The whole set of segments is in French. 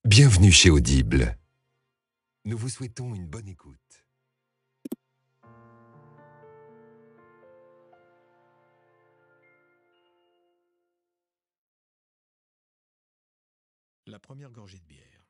Bienvenue chez Audible. Nous vous souhaitons une bonne écoute. La première gorgée de bière.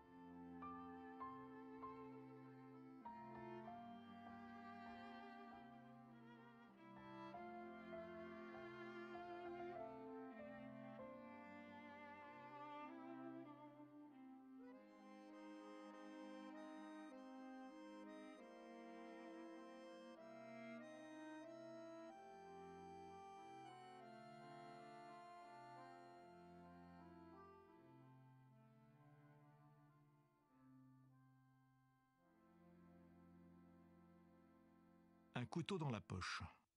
Un couteau dans la poche.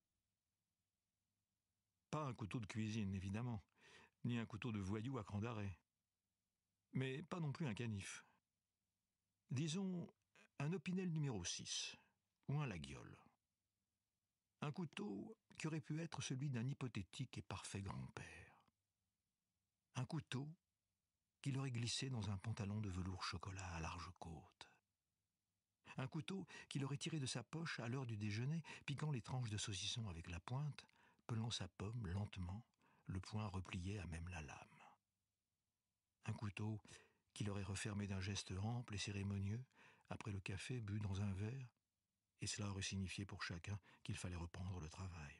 Pas un couteau de cuisine, évidemment, ni un couteau de voyou à cran d'arrêt. Mais pas non plus un canif. Disons un Opinel numéro 6, ou un Laguiole. Un couteau qui aurait pu être celui d'un hypothétique et parfait grand-père. Un couteau qu'il aurait glissé dans un pantalon de velours chocolat à large côte. Un couteau qu'il aurait tiré de sa poche à l'heure du déjeuner, piquant les tranches de saucisson avec la pointe, pelant sa pomme lentement, le poing replié à même la lame. Un couteau qu'il aurait refermé d'un geste ample et cérémonieux, après le café bu dans un verre, et cela aurait signifié pour chacun qu'il fallait reprendre le travail.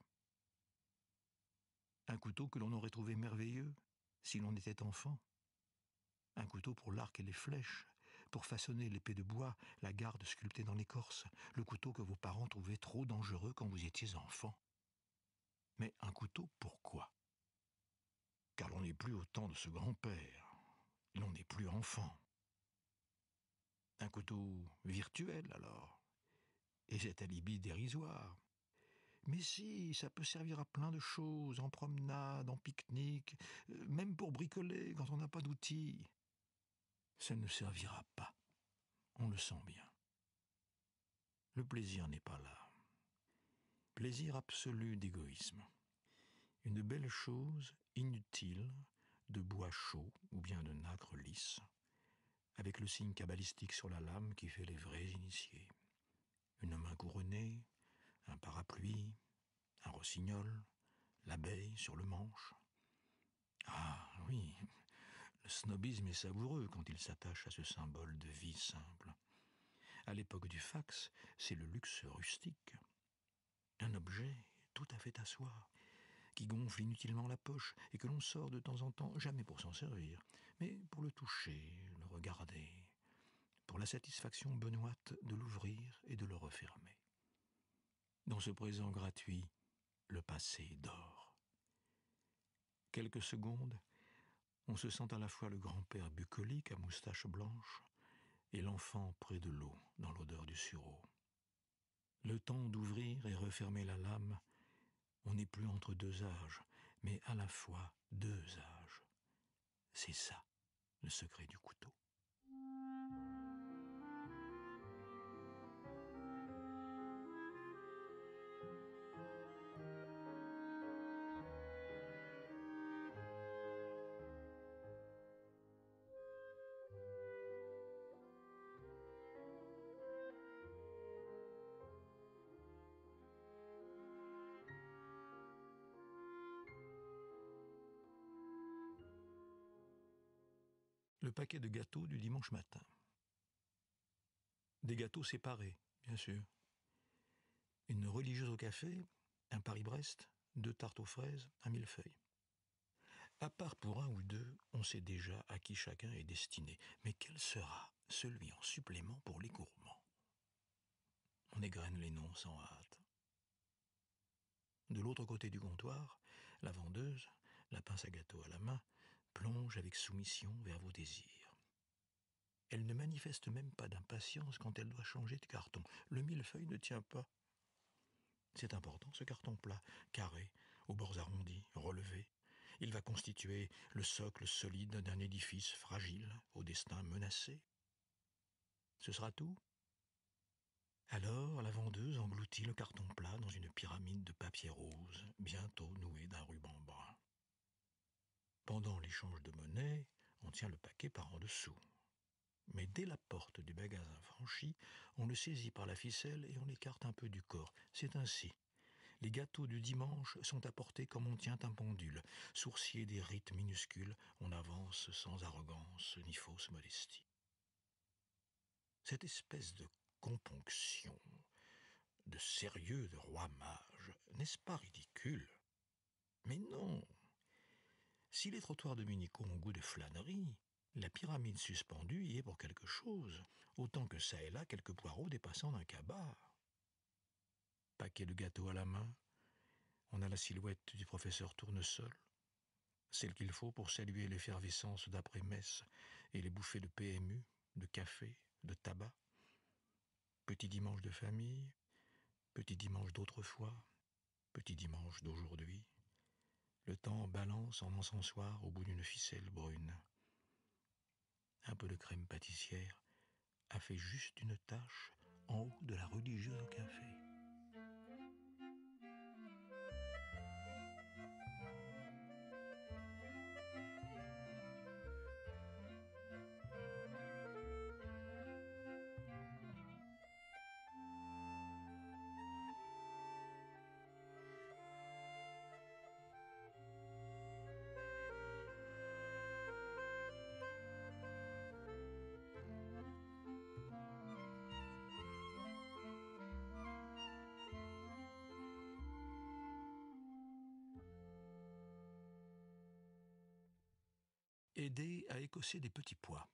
Un couteau que l'on aurait trouvé merveilleux si l'on était enfant. Un couteau pour l'arc et les flèches, pour façonner l'épée de bois, la garde sculptée dans l'écorce, le couteau que vos parents trouvaient trop dangereux quand vous étiez enfant. Mais un couteau pourquoi ? Car l'on n'est plus au temps de ce grand-père. L'on n'est plus enfant. Un couteau virtuel alors. Et cet alibi dérisoire. Mais si, ça peut servir à plein de choses, en promenade, en pique-nique, même pour bricoler quand on n'a pas d'outils. Ça ne servira pas. On le sent bien. Le plaisir n'est pas là. Plaisir absolu d'égoïsme. Une belle chose inutile, de bois chaud ou bien de nacre lisse, avec le signe cabalistique sur la lame qui fait les vrais initiés. Une main couronnée, un parapluie, un rossignol, l'abeille sur le manche. Ah oui, le snobisme est savoureux quand il s'attache à ce symbole de vie simple. À l'époque du fax, c'est le luxe rustique. Un objet tout à fait à soi, qui gonfle inutilement la poche et que l'on sort de temps en temps, jamais pour s'en servir, mais pour le toucher, le regarder, pour la satisfaction benoîte de l'ouvrir et de le refermer. Dans ce présent gratuit, le passé dort. Quelques secondes, on se sent à la fois le grand-père bucolique à moustache blanche et l'enfant près de l'eau dans l'odeur du sureau. Le temps d'ouvrir et refermer la lame, on n'est plus entre deux âges, mais à la fois deux âges. C'est ça, le secret du couteau. Le paquet de gâteaux du dimanche matin. Des gâteaux séparés, bien sûr. Une religieuse au café, un Paris-Brest, 2 tartes aux fraises, un millefeuille. À part pour un ou deux, on sait déjà à qui chacun est destiné. Mais quel sera celui en supplément pour les gourmands ? On égrène les noms sans hâte. De l'autre côté du comptoir, la vendeuse, la pince à gâteau à la main, plonge avec soumission vers vos désirs. Elle ne manifeste même pas d'impatience quand elle doit changer de carton. Le millefeuille ne tient pas. C'est important, ce carton plat, carré, aux bords arrondis, relevés. Il va constituer le socle solide d'un édifice fragile, au destin menacé. Ce sera tout ? Alors, la vendeuse engloutit le carton plat dans une pyramide de papier rose, bientôt nouée d'un ruban brun. Pendant l'échange de monnaie, on tient le paquet par en dessous. Mais dès la porte du magasin franchie, on le saisit par la ficelle et on l'écarte un peu du corps. C'est ainsi. Les gâteaux du dimanche sont apportés comme on tient un pendule. Sourcier des rites minuscules, on avance sans arrogance ni fausse modestie. Cette espèce de componction, de sérieux de roi mage, n'est-ce pas ridicule? Mais non. Si les trottoirs dominicaux ont goût de flânerie, la pyramide suspendue y est pour quelque chose, autant que ça et là quelques poireaux dépassant d'un cabas. Paquet de gâteaux à la main, on a la silhouette du professeur Tournesol, celle qu'il faut pour saluer l'effervescence d'après-messe et les bouffées de PMU, de café, de tabac. Petit dimanche de famille, petit dimanche d'autrefois, petit dimanche d'aujourd'hui. Le temps balance en encensoir au bout d'une ficelle brune. Un peu de crème pâtissière a fait juste une tache en haut de la religieuse au café. Aider à écosser des petits pois.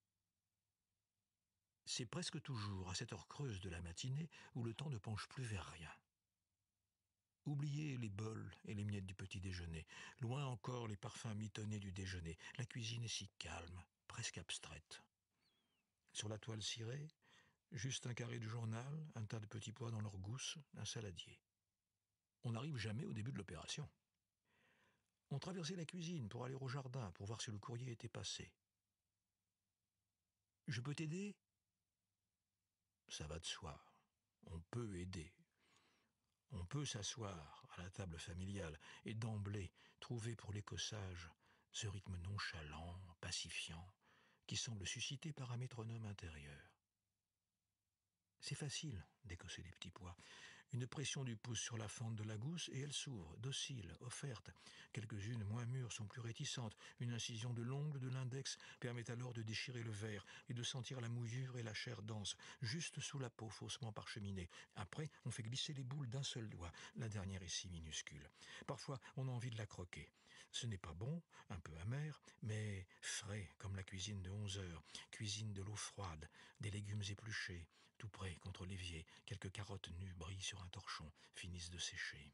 C'est presque toujours à cette heure creuse de la matinée où le temps ne penche plus vers rien. Oubliez les bols et les miettes du petit déjeuner, loin encore les parfums mitonnés du déjeuner. La cuisine est si calme, presque abstraite. Sur la toile cirée, juste un carré de journal, un tas de petits pois dans leur gousse, un saladier. On n'arrive jamais au début de l'opération. On traversait la cuisine pour aller au jardin, pour voir si le courrier était passé. « Je peux t'aider ?» Ça va de soi. On peut aider. On peut s'asseoir à la table familiale et d'emblée trouver pour l'écossage ce rythme nonchalant, pacifiant, qui semble suscité par un métronome intérieur. C'est facile d'écosser les petits pois. Une pression du pouce sur la fente de la gousse et elle s'ouvre, docile, offerte. Quelques-unes moins mûres sont plus réticentes. Une incision de l'ongle de l'index permet alors de déchirer le verre et de sentir la mouillure et la chair dense, juste sous la peau faussement parcheminée. Après, on fait glisser les boules d'un seul doigt. La dernière est si minuscule. Parfois, on a envie de la croquer. Ce n'est pas bon, un peu amer, mais frais comme la cuisine de 11 heures. Cuisine de l'eau froide, des légumes épluchés, tout près contre l'évier. Quelques carottes nues brillent sur un torchon, finissent de sécher.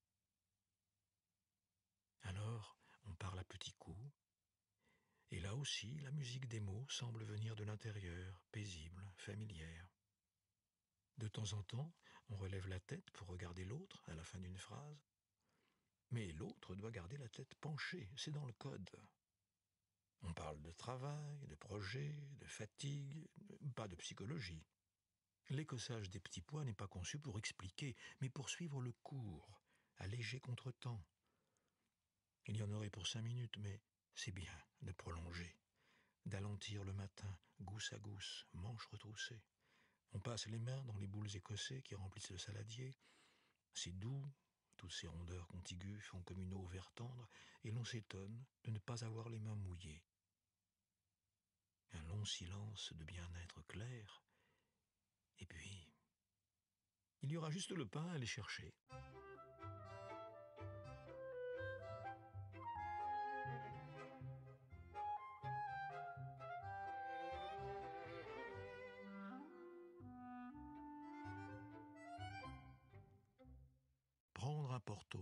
Alors, on parle à petits coups, et là aussi, la musique des mots semble venir de l'intérieur, paisible, familière. De temps en temps, on relève la tête pour regarder l'autre à la fin d'une phrase, mais l'autre doit garder la tête penchée, c'est dans le code. On parle de travail, de projet, de fatigue, pas de psychologie. L'écossage des petits pois n'est pas conçu pour expliquer, mais pour suivre le cours, à léger contretemps. Il y en aurait pour 5 minutes, mais c'est bien de prolonger, d'alentir le matin, gousse à gousse, manche retroussée. On passe les mains dans les boules écossais qui remplissent le saladier. C'est doux, toutes ces rondeurs contiguës font comme une eau vert tendre, et l'on s'étonne de ne pas avoir les mains mouillées. Un long silence de bien-être clair, et puis il y aura juste le pain à aller chercher. Prendre un porto.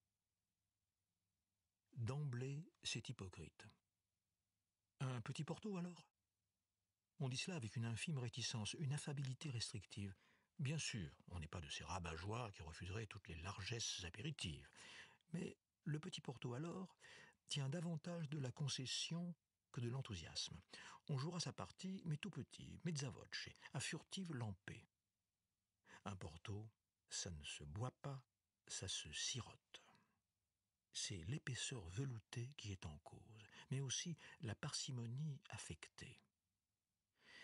D'emblée, c'est hypocrite. Un petit porto alors? On dit cela avec une infime réticence, une affabilité restrictive. Bien sûr, on n'est pas de ces rabat-joie qui refuseraient toutes les largesses apéritives. Mais le petit porto alors tient davantage de la concession que de l'enthousiasme. On jouera sa partie, mais tout petit, mezza voce, à furtive lampée. Un porto, ça ne se boit pas, ça se sirote. C'est l'épaisseur veloutée qui est en cause, mais aussi la parcimonie affectée.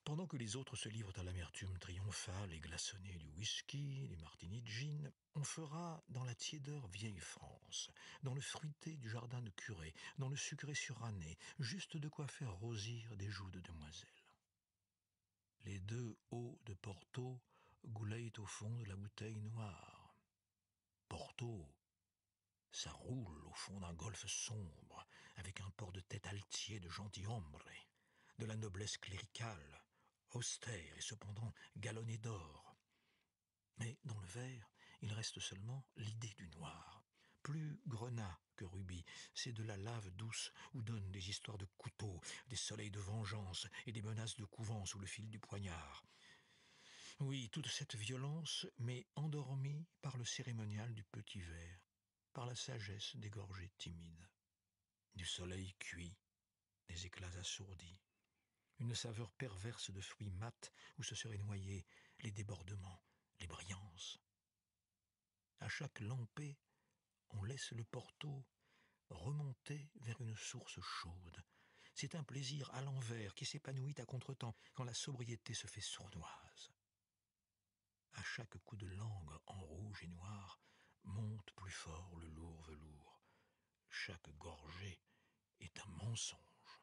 Pendant que les autres se livrent à l'amertume triomphale et glaçonnée du whisky, des martinis de gin, on fera dans la tiédeur vieille France, dans le fruité du jardin de curé, dans le sucré suranné, juste de quoi faire rosir des joues de demoiselles. Les deux hauts de Porto goulayent au fond de la bouteille noire. Porto, ça roule au fond d'un golfe sombre, avec un port de tête altier de gentilhombre, de la noblesse cléricale, austère et cependant galonnée d'or. Mais dans le verre, il reste seulement l'idée du noir. Plus grenat que rubis, c'est de la lave douce où donnent des histoires de couteaux, des soleils de vengeance et des menaces de couvent sous le fil du poignard. Oui, toute cette violence, mais endormie par le cérémonial du petit verre, par la sagesse des gorgées timides. Du soleil cuit, des éclats assourdis, une saveur perverse de fruits mat où se seraient noyés les débordements, les brillances. À chaque lampée, on laisse le Porto remonter vers une source chaude. C'est un plaisir à l'envers qui s'épanouit à contretemps quand la sobriété se fait sournoise. À chaque coup de langue en rouge et noir, monte plus fort le lourd velours. Chaque gorgée est un mensonge.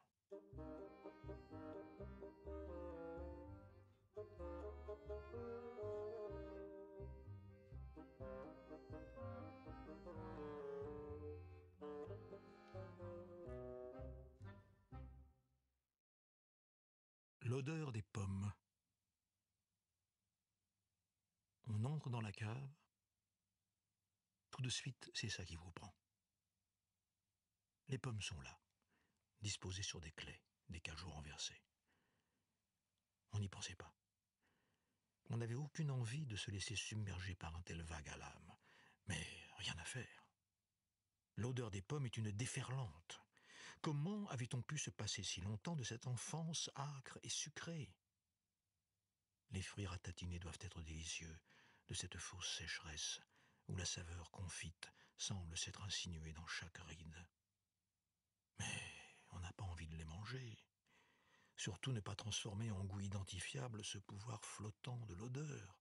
L'odeur des pommes. On entre dans la cave. Tout de suite, c'est ça qui vous prend. Les pommes sont là, disposées sur des claies, des cajots renversés. On n'y pensait pas. On n'avait aucune envie de se laisser submerger par un tel vague à l'âme. Mais rien à faire. L'odeur des pommes est une déferlante. Comment avait-on pu se passer si longtemps de cette enfance âcre et sucrée? Les fruits ratatinés doivent être délicieux, de cette fausse sécheresse, où la saveur confite semble s'être insinuée dans chaque ride. Mais on n'a pas envie de les manger. Surtout ne pas transformer en goût identifiable ce pouvoir flottant de l'odeur.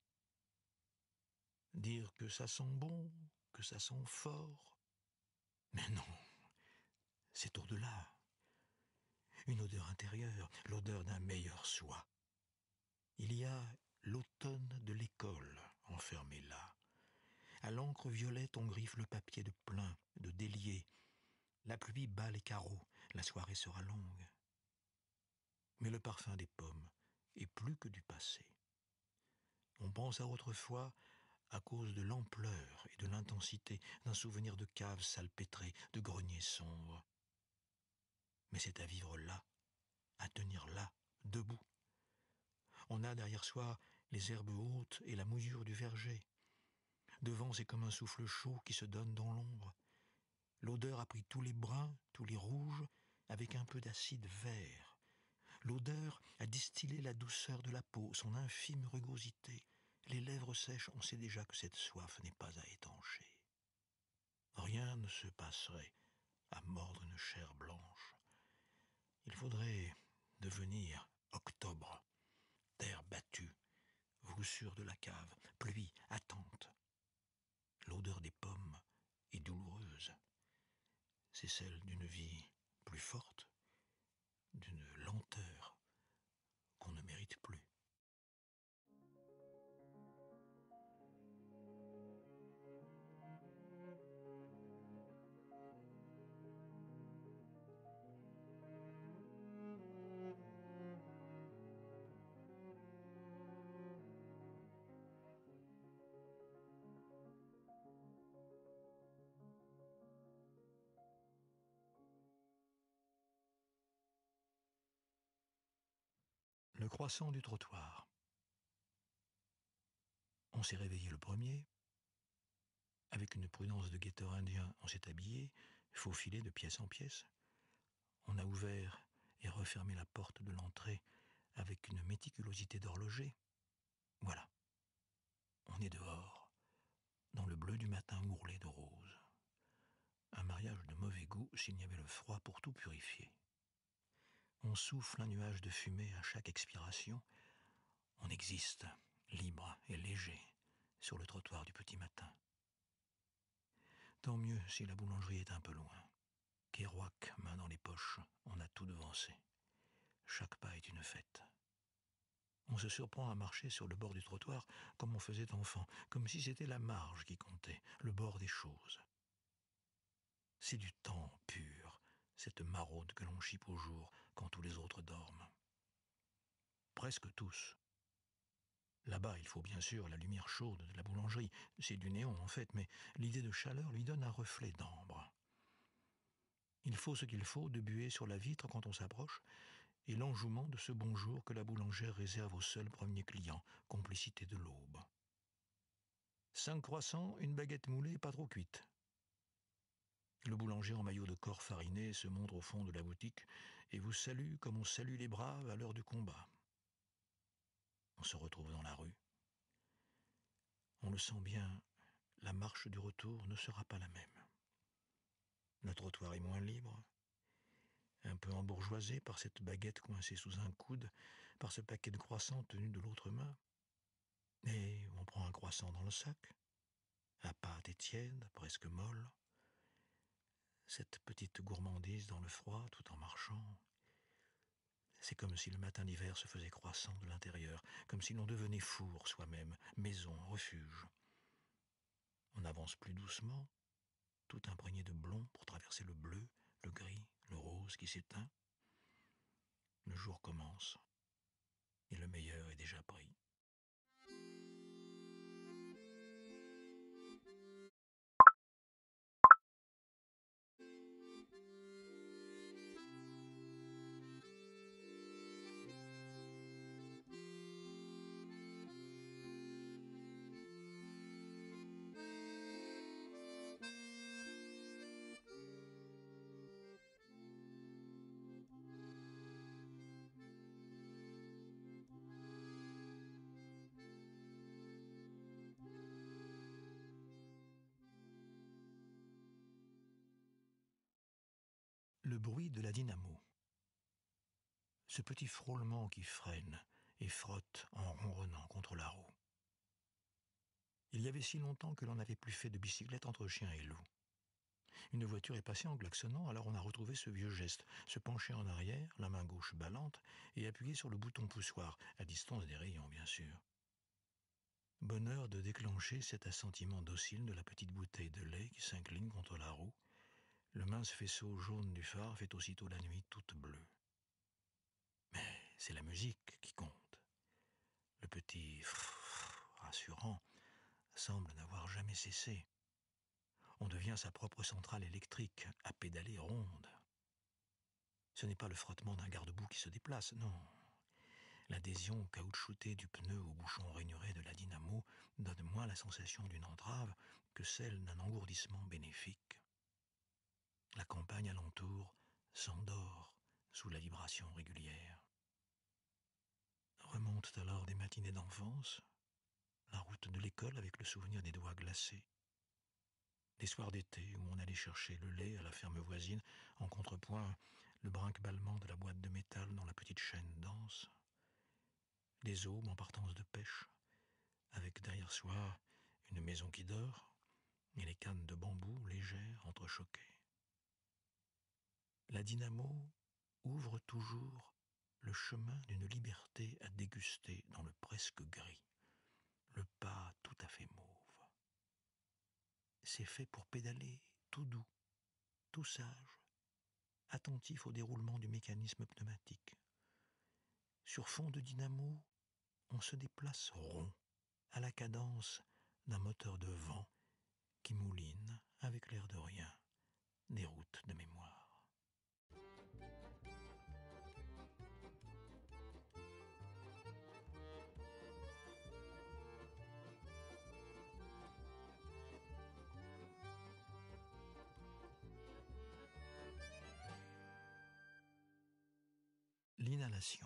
Dire que ça sent bon, que ça sent fort. Mais non, c'est au-delà. Une odeur intérieure, l'odeur d'un meilleur soi. Il y a l'automne de l'école enfermé là. À l'encre violette, on griffe le papier de plein, de délié. La pluie bat les carreaux, la soirée sera longue. Mais le parfum des pommes est plus que du passé. On pense à autrefois à cause de l'ampleur et de l'intensité d'un souvenir de cave salpêtrée, de grenier sombre. Mais c'est à vivre là, à tenir là, debout. On a derrière soi les herbes hautes et la mouillure du verger. Devant, c'est comme un souffle chaud qui se donne dans l'ombre. L'odeur a pris tous les bruns, tous les rouges, avec un peu d'acide vert. L'odeur a distillé la douceur de la peau, son infime rugosité. Les lèvres sèches, on sait déjà que cette soif n'est pas à étancher. Rien ne se passerait à mordre une chair blanche. Il faudrait devenir octobre, terre battue, voussure de la cave, pluie, attente. L'odeur des pommes est douloureuse. C'est celle d'une vie plus forte, d'une lenteur qu'on ne mérite plus. Le croissant du trottoir. On s'est réveillé le premier. Avec une prudence de guetteur indien, on s'est habillé, faufilé de pièce en pièce. On a ouvert et refermé la porte de l'entrée avec une méticulosité d'horloger. Voilà. On est dehors, dans le bleu du matin ourlé de rose. Un mariage de mauvais goût s'il n'y avait le froid pour tout purifier. On souffle un nuage de fumée à chaque expiration. On existe, libre et léger, sur le trottoir du petit matin. Tant mieux si la boulangerie est un peu loin. Kerouac, main dans les poches, on a tout devancé. Chaque pas est une fête. On se surprend à marcher sur le bord du trottoir comme on faisait enfant, comme si c'était la marge qui comptait, le bord des choses. C'est du temps pur, cette maraude que l'on chipe au jour quand tous les autres dorment. Presque tous. Là-bas, il faut bien sûr la lumière chaude de la boulangerie. C'est du néon en fait, mais l'idée de chaleur lui donne un reflet d'ambre. Il faut ce qu'il faut de buée sur la vitre quand on s'approche, et l'enjouement de ce bonjour que la boulangère réserve aux seuls premiers clients, complicité de l'aube. 5 croissants, une baguette moulée pas trop cuite. Le boulanger en maillot de corps fariné se montre au fond de la boutique et vous salue comme on salue les braves à l'heure du combat. On se retrouve dans la rue. On le sent bien, la marche du retour ne sera pas la même. Le trottoir est moins libre, un peu embourgeoisé par cette baguette coincée sous un coude, par ce paquet de croissants tenu de l'autre main. Et on prend un croissant dans le sac. La pâte est tiède, presque molle. Cette petite gourmandise dans le froid tout en marchant. C'est comme si le matin d'hiver se faisait croissant de l'intérieur, comme si l'on devenait four soi-même, maison, refuge. On avance plus doucement, tout imprégné de blond pour traverser le bleu, le gris, le rose qui s'éteint. Le jour commence, et le meilleur est déjà pris. Le bruit de la dynamo. Ce petit frôlement qui freine et frotte en ronronnant contre la roue. Il y avait si longtemps que l'on n'avait plus fait de bicyclette entre chien et loup. Une voiture est passée en klaxonnant, alors on a retrouvé ce vieux geste, se pencher en arrière, la main gauche ballante, et appuyer sur le bouton poussoir, à distance des rayons bien sûr. Bonheur de déclencher cet assentiment docile de la petite bouteille de lait qui s'incline contre la roue. Le mince faisceau jaune du phare fait aussitôt la nuit toute bleue. Mais c'est la musique qui compte. Le petit rassurant semble n'avoir jamais cessé. On devient sa propre centrale électrique, à pédaler ronde. Ce n'est pas le frottement d'un garde-boue qui se déplace, non. L'adhésion caoutchoutée du pneu au bouchon rainuré de la dynamo donne moins la sensation d'une entrave que celle d'un engourdissement bénéfique. La campagne alentour s'endort sous la vibration régulière. Remontent alors des matinées d'enfance, la route de l'école avec le souvenir des doigts glacés. Des soirs d'été où on allait chercher le lait à la ferme voisine, en contrepoint le brinque-ballement de la boîte de métal dont la petite chaîne danse. Des aubes en partance de pêche, avec derrière soi une maison qui dort et les cannes de bambou légères entrechoquées. La dynamo ouvre toujours le chemin d'une liberté à déguster dans le presque gris, le pas tout à fait mauve. C'est fait pour pédaler tout doux, tout sage, attentif au déroulement du mécanisme pneumatique. Sur fond de dynamo, on se déplace rond, à la cadence d'un moteur de vent qui mouline, avec l'air de rien, des routes de mémoire. L'inhalation.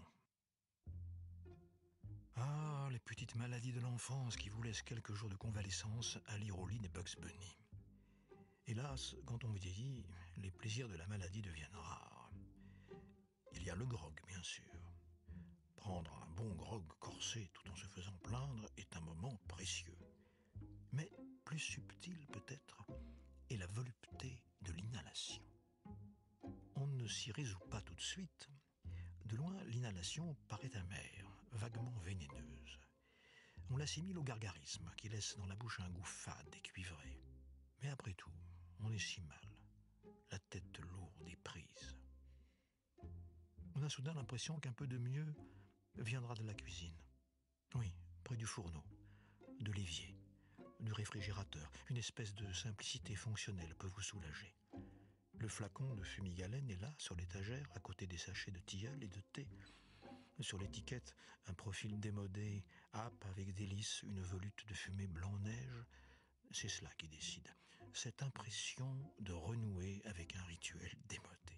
Ah, les petites maladies de l'enfance qui vous laissent quelques jours de convalescence à lire au lit des Bugs Bunny. Hélas, quand on vieillit, les plaisirs de la maladie deviennent rares. Il y a le grog, bien sûr. Prendre un bon grog corsé tout en se faisant plaindre est un moment précieux. Mais plus subtil peut-être est la volupté de l'inhalation. On ne s'y résout pas tout de suite. De loin, l'inhalation paraît amère, vaguement vénéneuse. On l'assimile au gargarisme qui laisse dans la bouche un goût fade et cuivré. Mais après tout, on est si mal, la tête lourde et prise. On a soudain l'impression qu'un peu de mieux viendra de la cuisine. Oui, près du fourneau, de l'évier, du réfrigérateur. Une espèce de simplicité fonctionnelle peut vous soulager. Le flacon de fumigalène est là, sur l'étagère, à côté des sachets de tilleul et de thé. Sur l'étiquette, un profil démodé happe avec délice une volute de fumée blanc-neige. C'est cela qui décide. Cette impression de renouer avec un rituel démodé.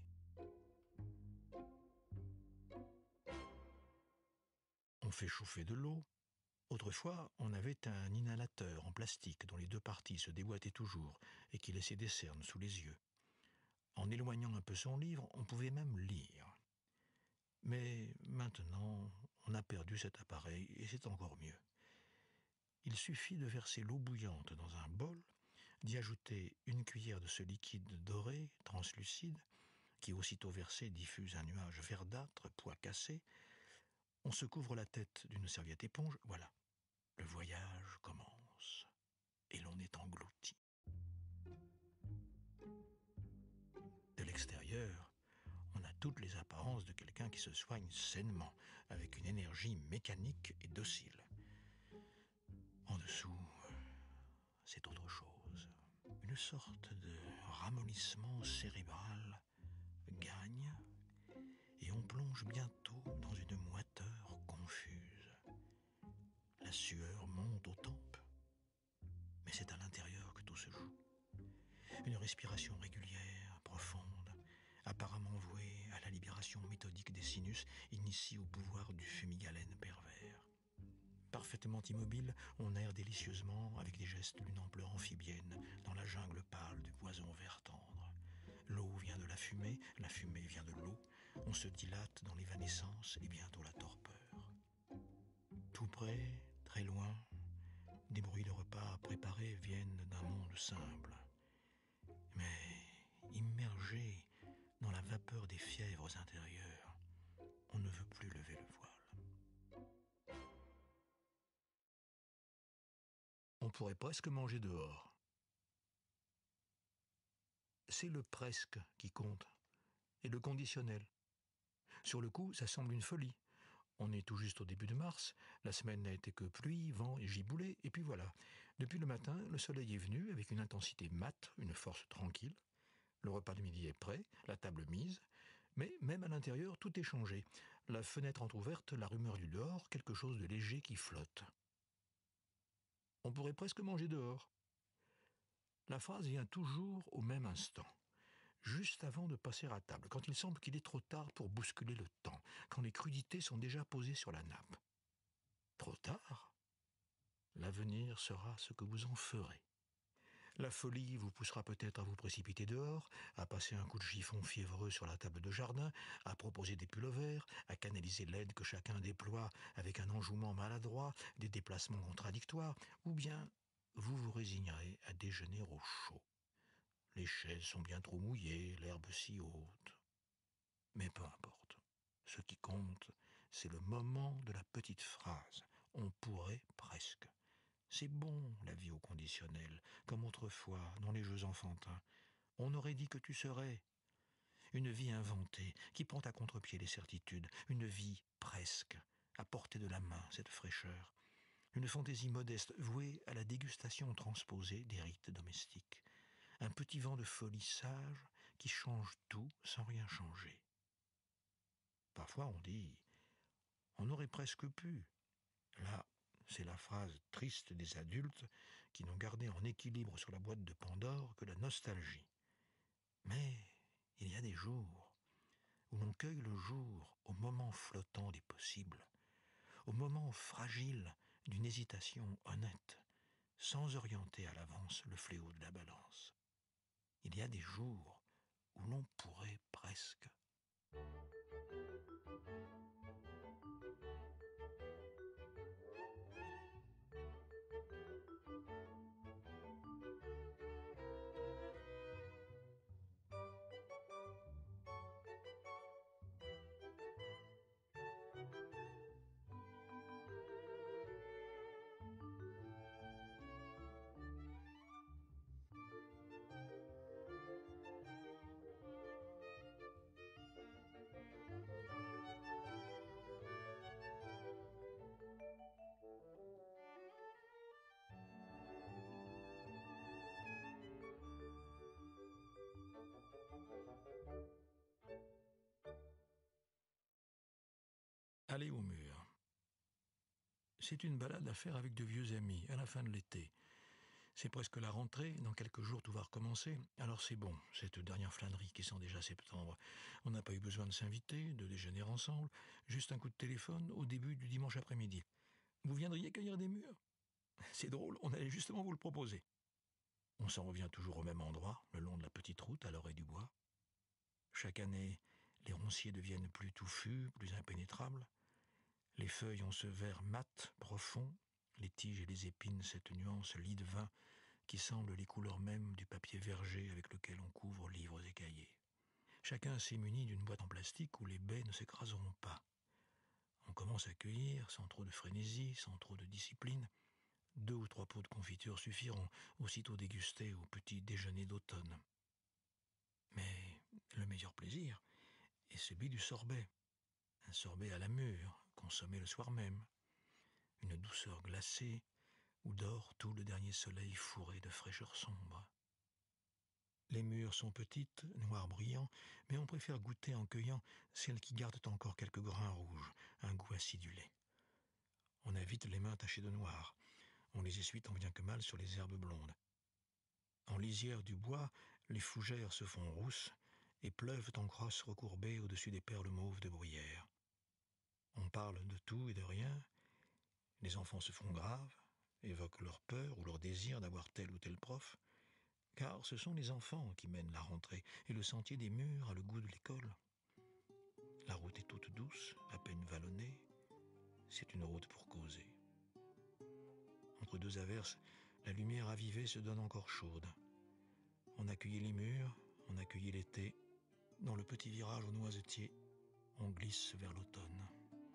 On fait chauffer de l'eau. Autrefois, on avait un inhalateur en plastique dont les deux parties se déboîtaient toujours et qui laissait des cernes sous les yeux. En éloignant un peu son livre, on pouvait même lire. Mais maintenant, on a perdu cet appareil et c'est encore mieux. Il suffit de verser l'eau bouillante dans un bol, d'y ajouter une cuillère de ce liquide doré, translucide, qui aussitôt versé diffuse un nuage verdâtre, pois cassé. On se couvre la tête d'une serviette éponge, voilà. Le voyage commence et l'on est englouti. De l'extérieur, on a toutes les apparences de quelqu'un qui se soigne sainement, avec une énergie mécanique et docile. En dessous, c'est autre chose. Une sorte de ramollissement cérébral gagne et on plonge bientôt dans une moiteur confuse. La sueur monte aux tempes, mais c'est à l'intérieur que tout se joue. Une respiration régulière, profonde, apparemment vouée à la libération méthodique des sinus, initie au pouvoir du fumigalène pervers. Parfaitement immobile, on erre délicieusement avec des gestes d'une ampleur amphibienne dans la jungle pâle du poison vert tendre. L'eau vient de la fumée vient de l'eau. On se dilate dans l'évanescence et bientôt la torpeur. Tout près, très loin, des bruits de repas préparés viennent d'un monde simple. Mais immergé dans la vapeur des fièvres intérieures, on ne veut plus lever le voile. On pourrait presque manger dehors. C'est le presque qui compte, et le conditionnel. Sur le coup, ça semble une folie. On est tout juste au début de mars, la semaine n'a été que pluie, vent et giboulée, et puis voilà. Depuis le matin, le soleil est venu avec une intensité mate, une force tranquille. Le repas de midi est prêt, la table mise, mais même à l'intérieur, tout est changé. La fenêtre entr'ouverte, la rumeur du dehors, quelque chose de léger qui flotte. On pourrait presque manger dehors. La phrase vient toujours au même instant, juste avant de passer à table, quand il semble qu'il est trop tard pour bousculer le temps, quand les crudités sont déjà posées sur la nappe. Trop tard ? L'avenir sera ce que vous en ferez. La folie vous poussera peut-être à vous précipiter dehors, à passer un coup de chiffon fiévreux sur la table de jardin, à proposer des pullovers, à canaliser l'aide que chacun déploie avec un enjouement maladroit, des déplacements contradictoires, ou bien vous vous résignerez à déjeuner au chaud. Les chaises sont bien trop mouillées, l'herbe si haute. Mais peu importe. Ce qui compte, c'est le moment de la petite phrase. On pourrait presque. C'est bon, la vie au conditionnel, comme autrefois, dans les jeux enfantins. On aurait dit que tu serais. Une vie inventée, qui prend à contre-pied les certitudes. Une vie presque, à portée de la main, cette fraîcheur. Une fantaisie modeste, vouée à la dégustation transposée des rites domestiques. Un petit vent de folie sage qui change tout sans rien changer. Parfois on dit « on aurait presque pu ». Là, c'est la phrase triste des adultes qui n'ont gardé en équilibre sur la boîte de Pandore que la nostalgie. Mais il y a des jours où l'on cueille le jour au moment flottant des possibles, au moment fragile d'une hésitation honnête, sans orienter à l'avance le fléau de la balance. Il y a des jours où l'on pourrait presque. Aller au mur. C'est une balade à faire avec de vieux amis, à la fin de l'été. C'est presque la rentrée, dans quelques jours tout va recommencer, alors c'est bon, cette dernière flânerie qui sent déjà septembre. On n'a pas eu besoin de s'inviter, de déjeuner ensemble, juste un coup de téléphone au début du dimanche après-midi. Vous viendriez cueillir des mûres? C'est drôle, on allait justement vous le proposer. On s'en revient toujours au même endroit, le long de la petite route à l'orée du bois. Chaque année, les ronciers deviennent plus touffus, plus impénétrables. Les feuilles ont ce vert mat, profond, les tiges et les épines cette nuance lit de vin qui semble les couleurs mêmes du papier verger avec lequel on couvre livres et cahiers. Chacun s'est muni d'une boîte en plastique où les baies ne s'écraseront pas. On commence à cueillir sans trop de frénésie, sans trop de discipline. 2 ou 3 pots de confiture suffiront, aussitôt dégustés au petit déjeuner d'automne. Mais le meilleur plaisir est celui du sorbet. Un sorbet à la mûre, consommé le soir même. Une douceur glacée où dort tout le dernier soleil fourré de fraîcheur sombre. Les mûres sont petites, noires brillants, mais on préfère goûter en cueillant celles qui gardent encore quelques grains rouges, un goût acidulé. On a vite les mains tachées de noir. On les essuie tant bien que mal sur les herbes blondes. En lisière du bois, les fougères se font rousses et pleuvent en crosses recourbées au-dessus des perles mauves de bruyère. On parle de tout et de rien. Les enfants se font graves, évoquent leur peur ou leur désir d'avoir tel ou tel prof, car ce sont les enfants qui mènent la rentrée, et le sentier des murs a le goût de l'école. La route est toute douce, à peine vallonnée. C'est une route pour causer. Entre 2 averses, la lumière avivée se donne encore chaude. On accueillit les murs, on accueillit l'été. Dans le petit virage aux noisetiers, on glisse vers l'automne.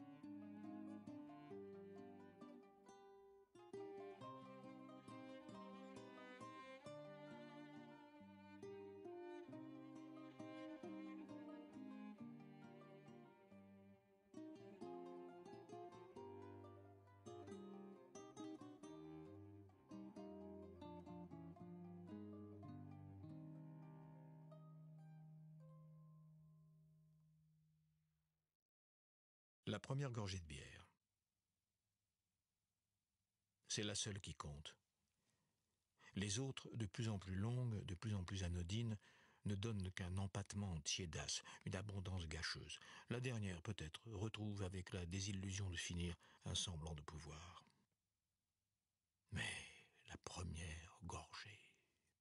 La première gorgée de bière. C'est la seule qui compte. Les autres, de plus en plus longues, de plus en plus anodines, ne donnent qu'un empattement tiédasse, une abondance gâcheuse. La dernière, peut-être, retrouve avec la désillusion de finir un semblant de pouvoir. Mais la première gorgée.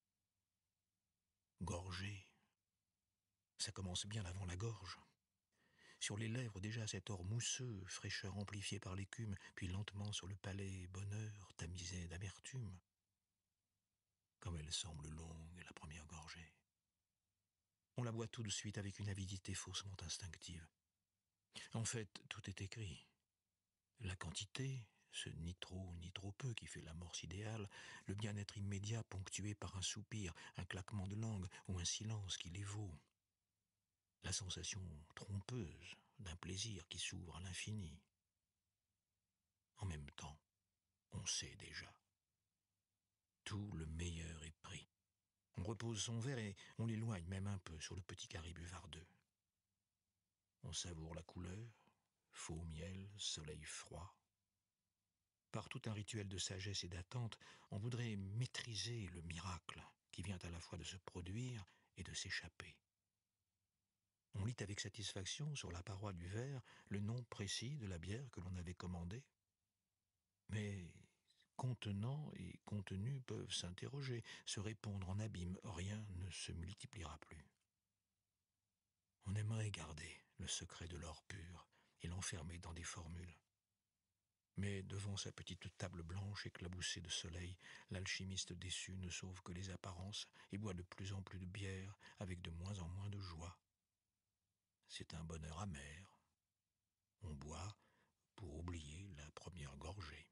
Gorgée. Ça commence bien avant la gorge. Sur les lèvres déjà cet or mousseux, fraîcheur amplifiée par l'écume, puis lentement sur le palais, bonheur tamisé d'amertume. Comme elle semble longue, la première gorgée. On la boit tout de suite avec une avidité faussement instinctive. En fait, tout est écrit. La quantité, ce ni trop ni trop peu qui fait l'amorce idéale, le bien-être immédiat ponctué par un soupir, un claquement de langue ou un silence qui les vaut. La sensation trompeuse d'un plaisir qui s'ouvre à l'infini. En même temps, on sait déjà. Tout le meilleur est pris. On repose son verre et on l'éloigne même un peu sur le petit carré buvardeux. On savoure la couleur, faux miel, soleil froid. Par tout un rituel de sagesse et d'attente, on voudrait maîtriser le miracle qui vient à la fois de se produire et de s'échapper. On lit avec satisfaction sur la paroi du verre le nom précis de la bière que l'on avait commandée. Mais contenant et contenu peuvent s'interroger, se répondre en abîme, rien ne se multipliera plus. On aimerait garder le secret de l'or pur et l'enfermer dans des formules. Mais devant sa petite table blanche éclaboussée de soleil, l'alchimiste déçu ne sauve que les apparences et boit de plus en plus de bière avec de moins en moins de joie. C'est un bonheur amer. On boit pour oublier la première gorgée.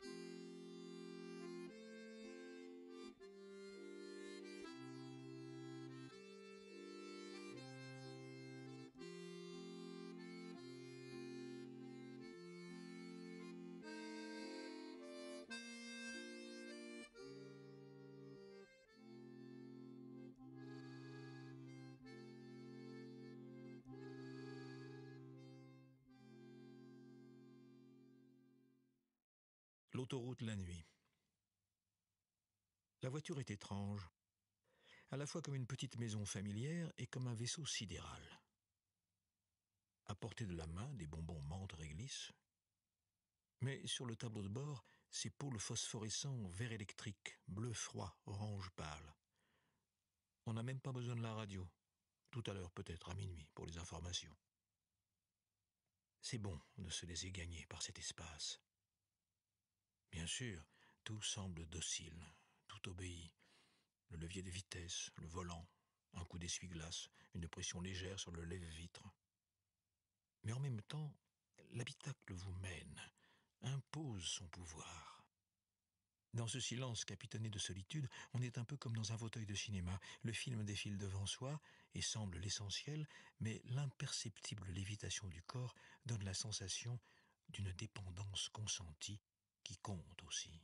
L'autoroute la nuit. La voiture est étrange, à la fois comme une petite maison familière et comme un vaisseau sidéral. À portée de la main, des bonbons menthe réglisse. Mais sur le tableau de bord, ces pôles phosphorescents vert électrique, bleu froid, orange pâle. On n'a même pas besoin de la radio. Tout à l'heure, peut-être à minuit, pour les informations. C'est bon de se laisser gagner par cet espace. Bien sûr, tout semble docile, tout obéit. Le levier de vitesse, le volant, un coup d'essuie-glace, une pression légère sur le lève-vitre. Mais en même temps, l'habitacle vous mène, impose son pouvoir. Dans ce silence capitonné de solitude, on est un peu comme dans un fauteuil de cinéma. Le film défile devant soi et semble l'essentiel, mais l'imperceptible lévitation du corps donne la sensation d'une dépendance consentie qui compte aussi.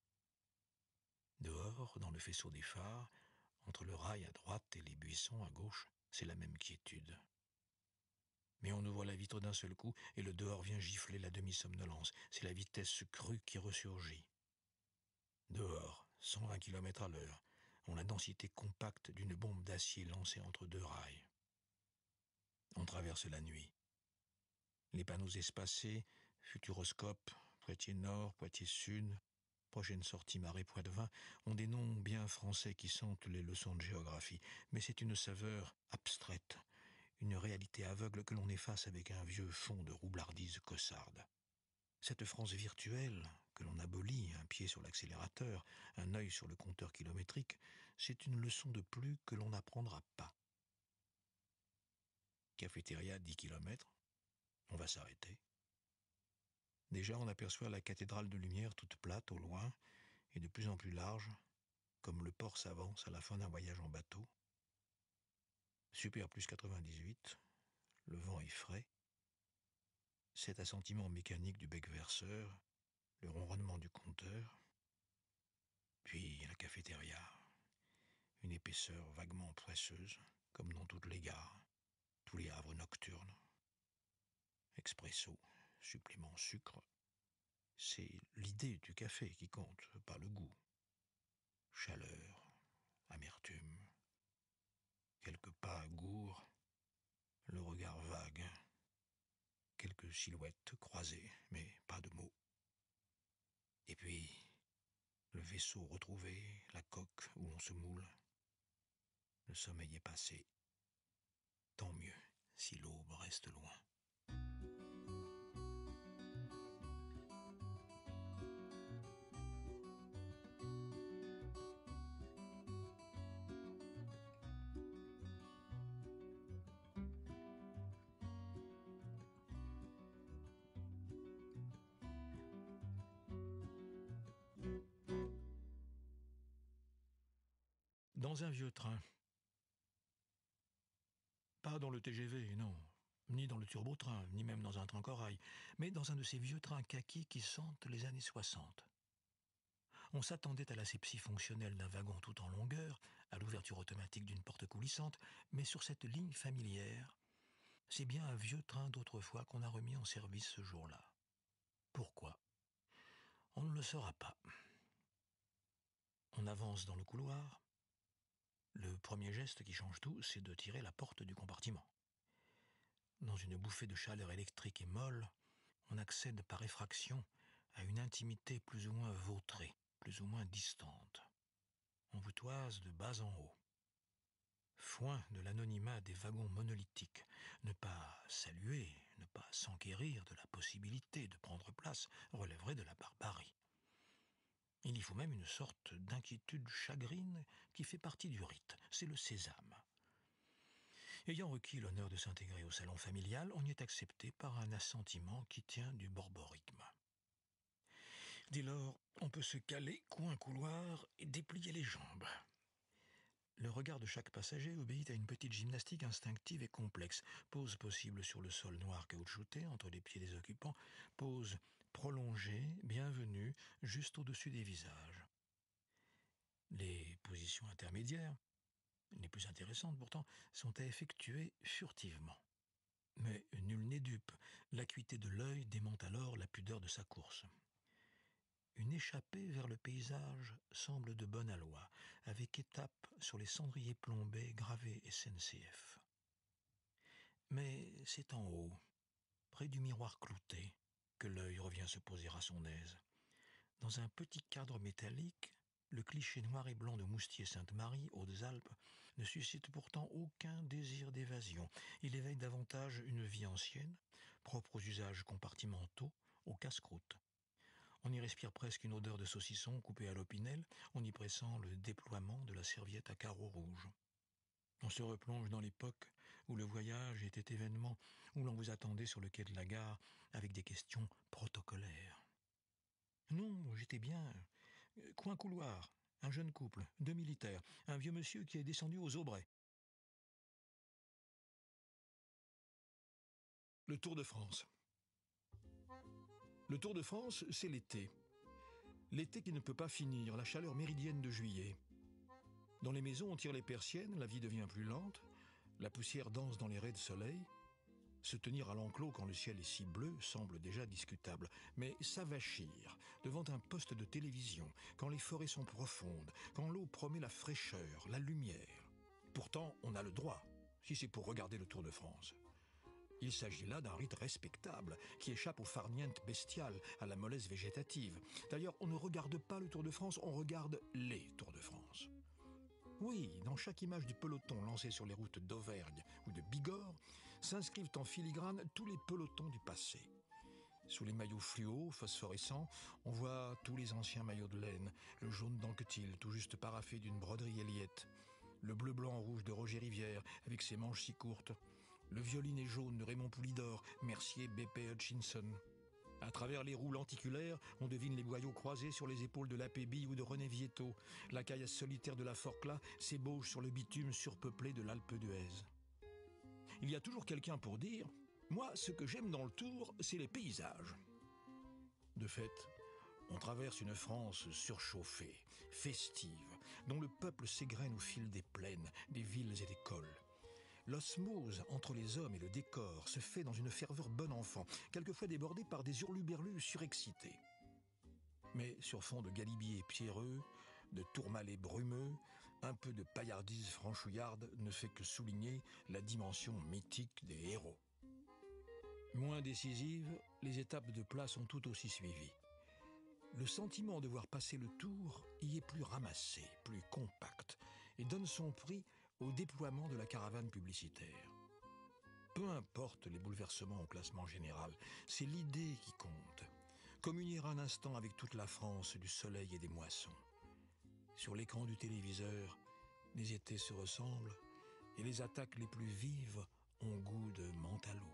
Dehors, dans le faisceau des phares, entre le rail à droite et les buissons à gauche, c'est la même quiétude. Mais on ouvre la vitre d'un seul coup et le dehors vient gifler la demi-somnolence. C'est la vitesse crue qui ressurgit. Dehors, 120 km à l'heure, ont la densité compacte d'une bombe d'acier lancée entre deux rails. On traverse la nuit. Les panneaux espacés, Futuroscope, Poitiers Nord, Poitiers Sud, prochaine sortie Marais Poitevin, ont des noms bien français qui sentent les leçons de géographie, mais c'est une saveur abstraite, une réalité aveugle que l'on efface avec un vieux fond de roublardise caussarde. Cette France virtuelle, que l'on abolit, un pied sur l'accélérateur, un œil sur le compteur kilométrique, c'est une leçon de plus que l'on n'apprendra pas. Cafétéria 10 km, on va s'arrêter. Déjà on aperçoit la cathédrale de lumière toute plate au loin et de plus en plus large, comme le port s'avance à la fin d'un voyage en bateau. Super plus 98, le vent est frais. Cet assentiment mécanique du bec verseur, le ronronnement du compteur, puis la cafétéria, une épaisseur vaguement poisseuse, comme dans toutes les gares, tous les havres nocturnes. Expresso, supplément sucre, c'est l'idée du café qui compte, pas le goût. Chaleur, amertume, quelques pas à gourd, le regard vague, quelques silhouettes croisées, mais pas de mots. Et puis, le vaisseau retrouvé, la coque où l'on se moule. Le sommeil est passé. Tant mieux si l'aube reste loin. Dans un vieux train. Pas dans le TGV, non. Ni dans le turbotrain, ni même dans un train corail, mais dans un de ces vieux trains kaki qui sentent les années 60. On s'attendait à l'asepsie fonctionnelle d'un wagon tout en longueur, à l'ouverture automatique d'une porte coulissante, mais sur cette ligne familière, c'est bien un vieux train d'autrefois qu'on a remis en service ce jour-là. Pourquoi ? On ne le saura pas. On avance dans le couloir. Le premier geste qui change tout, c'est de tirer la porte du compartiment. Dans une bouffée de chaleur électrique et molle, on accède par effraction à une intimité plus ou moins vautrée, plus ou moins distante. On vous toise de bas en haut. Foin de l'anonymat des wagons monolithiques, ne pas saluer, ne pas s'enquérir de la possibilité de prendre place relèverait de la barbarie. Il y faut même une sorte d'inquiétude chagrine qui fait partie du rite, c'est le sésame. Ayant requis l'honneur de s'intégrer au salon familial, on y est accepté par un assentiment qui tient du borborigme. Dès lors, on peut se caler, coin couloir, et déplier les jambes. Le regard de chaque passager obéit à une petite gymnastique instinctive et complexe. Pause possible sur le sol noir caoutchouté entre les pieds des occupants. Pause prolongée, bienvenue, juste au-dessus des visages. Les positions intermédiaires, les plus intéressantes pourtant, sont à effectuer furtivement. Mais nul n'est dupe. L'acuité de l'œil dément alors la pudeur de sa course. Une échappée vers le paysage semble de bonne aloi, avec étape sur les cendriers plombés gravés SNCF. Mais c'est en haut, près du miroir clouté, que l'œil revient se poser à son aise. Dans un petit cadre métallique, le cliché noir et blanc de Moustier-Sainte-Marie, Hautes-Alpes, ne suscite pourtant aucun désir d'évasion. Il éveille davantage une vie ancienne, propre aux usages compartimentaux, aux casse-croûtes. On y respire presque une odeur de saucisson coupé à l'opinel, on y pressent le déploiement de la serviette à carreaux rouges. On se replonge dans l'époque où le voyage était événement, où l'on vous attendait sur le quai de la gare avec des questions protocolaires. Non, j'étais bien. Coin couloir, un jeune couple, 2 militaires, un vieux monsieur qui est descendu aux Aubrais. Le Tour de France. Le Tour de France, c'est l'été. L'été qui ne peut pas finir, la chaleur méridienne de juillet. Dans les maisons, on tire les persiennes, la vie devient plus lente, la poussière danse dans les raies de soleil. Se tenir à l'enclos quand le ciel est si bleu semble déjà discutable, mais s'avachir devant un poste de télévision, quand les forêts sont profondes, quand l'eau promet la fraîcheur, la lumière. Pourtant, on a le droit, si c'est pour regarder le Tour de France. Il s'agit là d'un rite respectable qui échappe au farniente bestial, à la mollesse végétative. D'ailleurs, on ne regarde pas le Tour de France, on regarde les Tours de France. Oui, dans chaque image du peloton lancé sur les routes d'Auvergne ou de Bigorre, s'inscrivent en filigrane tous les pelotons du passé. Sous les maillots fluo, phosphorescents, on voit tous les anciens maillots de laine, le jaune d'Anquetil, tout juste paraffé d'une broderie Eliette, le bleu blanc rouge de Roger Rivière, avec ses manches si courtes, le violinet jaune de Raymond Poulidor, Mercier, B.P. Hutchinson. À travers les roues lenticulaires, on devine les boyaux croisés sur les épaules de l'Apébi ou de René Vietto. La caillasse solitaire de la Forclaz s'ébauche sur le bitume surpeuplé de l'Alpe d'Huez. Il y a toujours quelqu'un pour dire « Moi, ce que j'aime dans le Tour, c'est les paysages ». De fait, on traverse une France surchauffée, festive, dont le peuple s'égrène au fil des plaines, des villes et des cols. L'osmose entre les hommes et le décor se fait dans une ferveur bon enfant, quelquefois débordée par des hurluberlus surexcités. Mais sur fond de galibier pierreux, de tourmalets brumeux, un peu de paillardise franchouillarde ne fait que souligner la dimension mythique des héros. Moins décisives, les étapes de plat sont tout aussi suivies. Le sentiment de voir passer le Tour y est plus ramassé, plus compact, et donne son prix au déploiement de la caravane publicitaire. Peu importe les bouleversements au classement général, c'est l'idée qui compte. Communier un instant avec toute la France du soleil et des moissons. Sur l'écran du téléviseur, les étés se ressemblent et les attaques les plus vives ont goût de menthe à l'eau.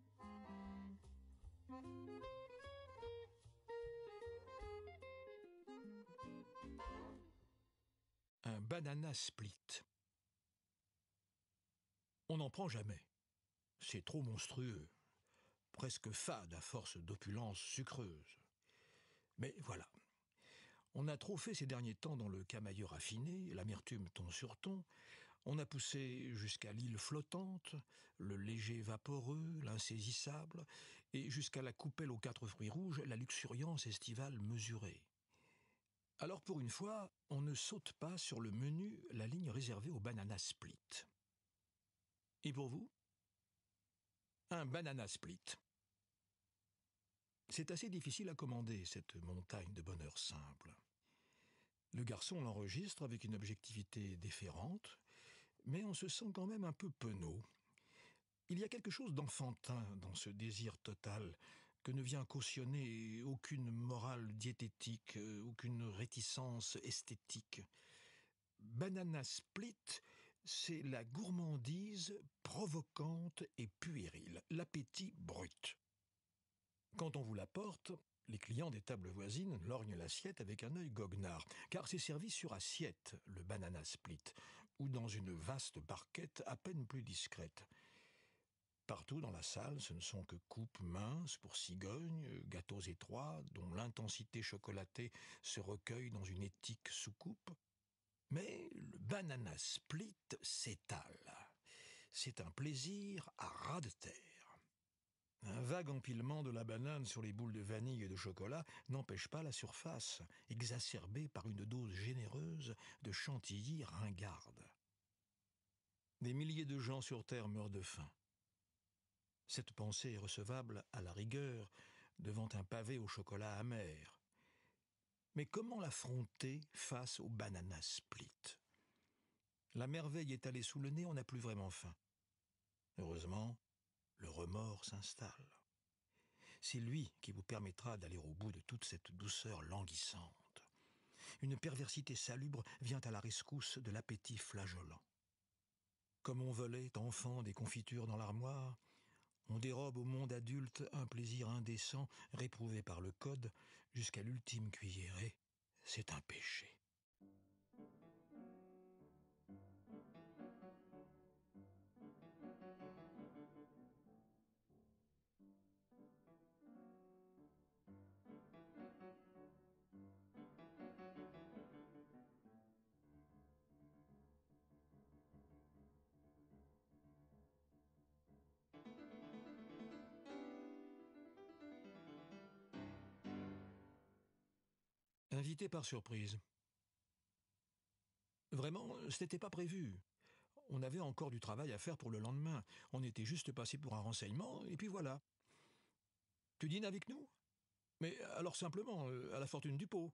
Un banana split. On n'en prend jamais. C'est trop monstrueux, presque fade à force d'opulence sucreuse. Mais voilà, on a trop fait ces derniers temps dans le camailleux raffiné, l'amertume ton sur ton, on a poussé jusqu'à l'île flottante, le léger vaporeux, l'insaisissable, et jusqu'à la coupelle aux 4 fruits rouges, la luxuriance estivale mesurée. Alors pour une fois, on ne saute pas sur le menu la ligne réservée au banana split. Et pour vous ? Un banana split. C'est assez difficile à commander, cette montagne de bonheur simple. Le garçon l'enregistre avec une objectivité déférente, mais on se sent quand même un peu penaud. Il y a quelque chose d'enfantin dans ce désir total que ne vient cautionner aucune morale diététique, aucune réticence esthétique. Banana Split, c'est la gourmandise provocante et puérile, l'appétit brut. Quand on vous l'apporte, les clients des tables voisines lorgnent l'assiette avec un œil goguenard, car c'est servi sur assiette, le banana split, ou dans une vaste barquette à peine plus discrète. Partout dans la salle, ce ne sont que coupes minces pour cigognes, gâteaux étroits, dont l'intensité chocolatée se recueille dans une éthique soucoupe. Mais le banana split s'étale. C'est un plaisir à ras de terre. Un vague empilement de la banane sur les boules de vanille et de chocolat n'empêche pas la surface, exacerbée par une dose généreuse de chantilly ringarde. Des milliers de gens sur Terre meurent de faim. Cette pensée est recevable à la rigueur devant un pavé au chocolat amer. Mais comment l'affronter face au banana split ? La merveille étalée sous le nez, on n'a plus vraiment faim. Heureusement, le remords s'installe. C'est lui qui vous permettra d'aller au bout de toute cette douceur languissante. Une perversité salubre vient à la rescousse de l'appétit flageolant. Comme on volait, enfant, des confitures dans l'armoire, on dérobe au monde adulte un plaisir indécent, réprouvé par le code, jusqu'à l'ultime cuillerée. C'est un péché. Invité par surprise. Vraiment, ce n'était pas prévu. On avait encore du travail à faire pour le lendemain. On était juste passé pour un renseignement, et puis voilà. Tu dînes avec nous ? Mais alors simplement, à la fortune du pot.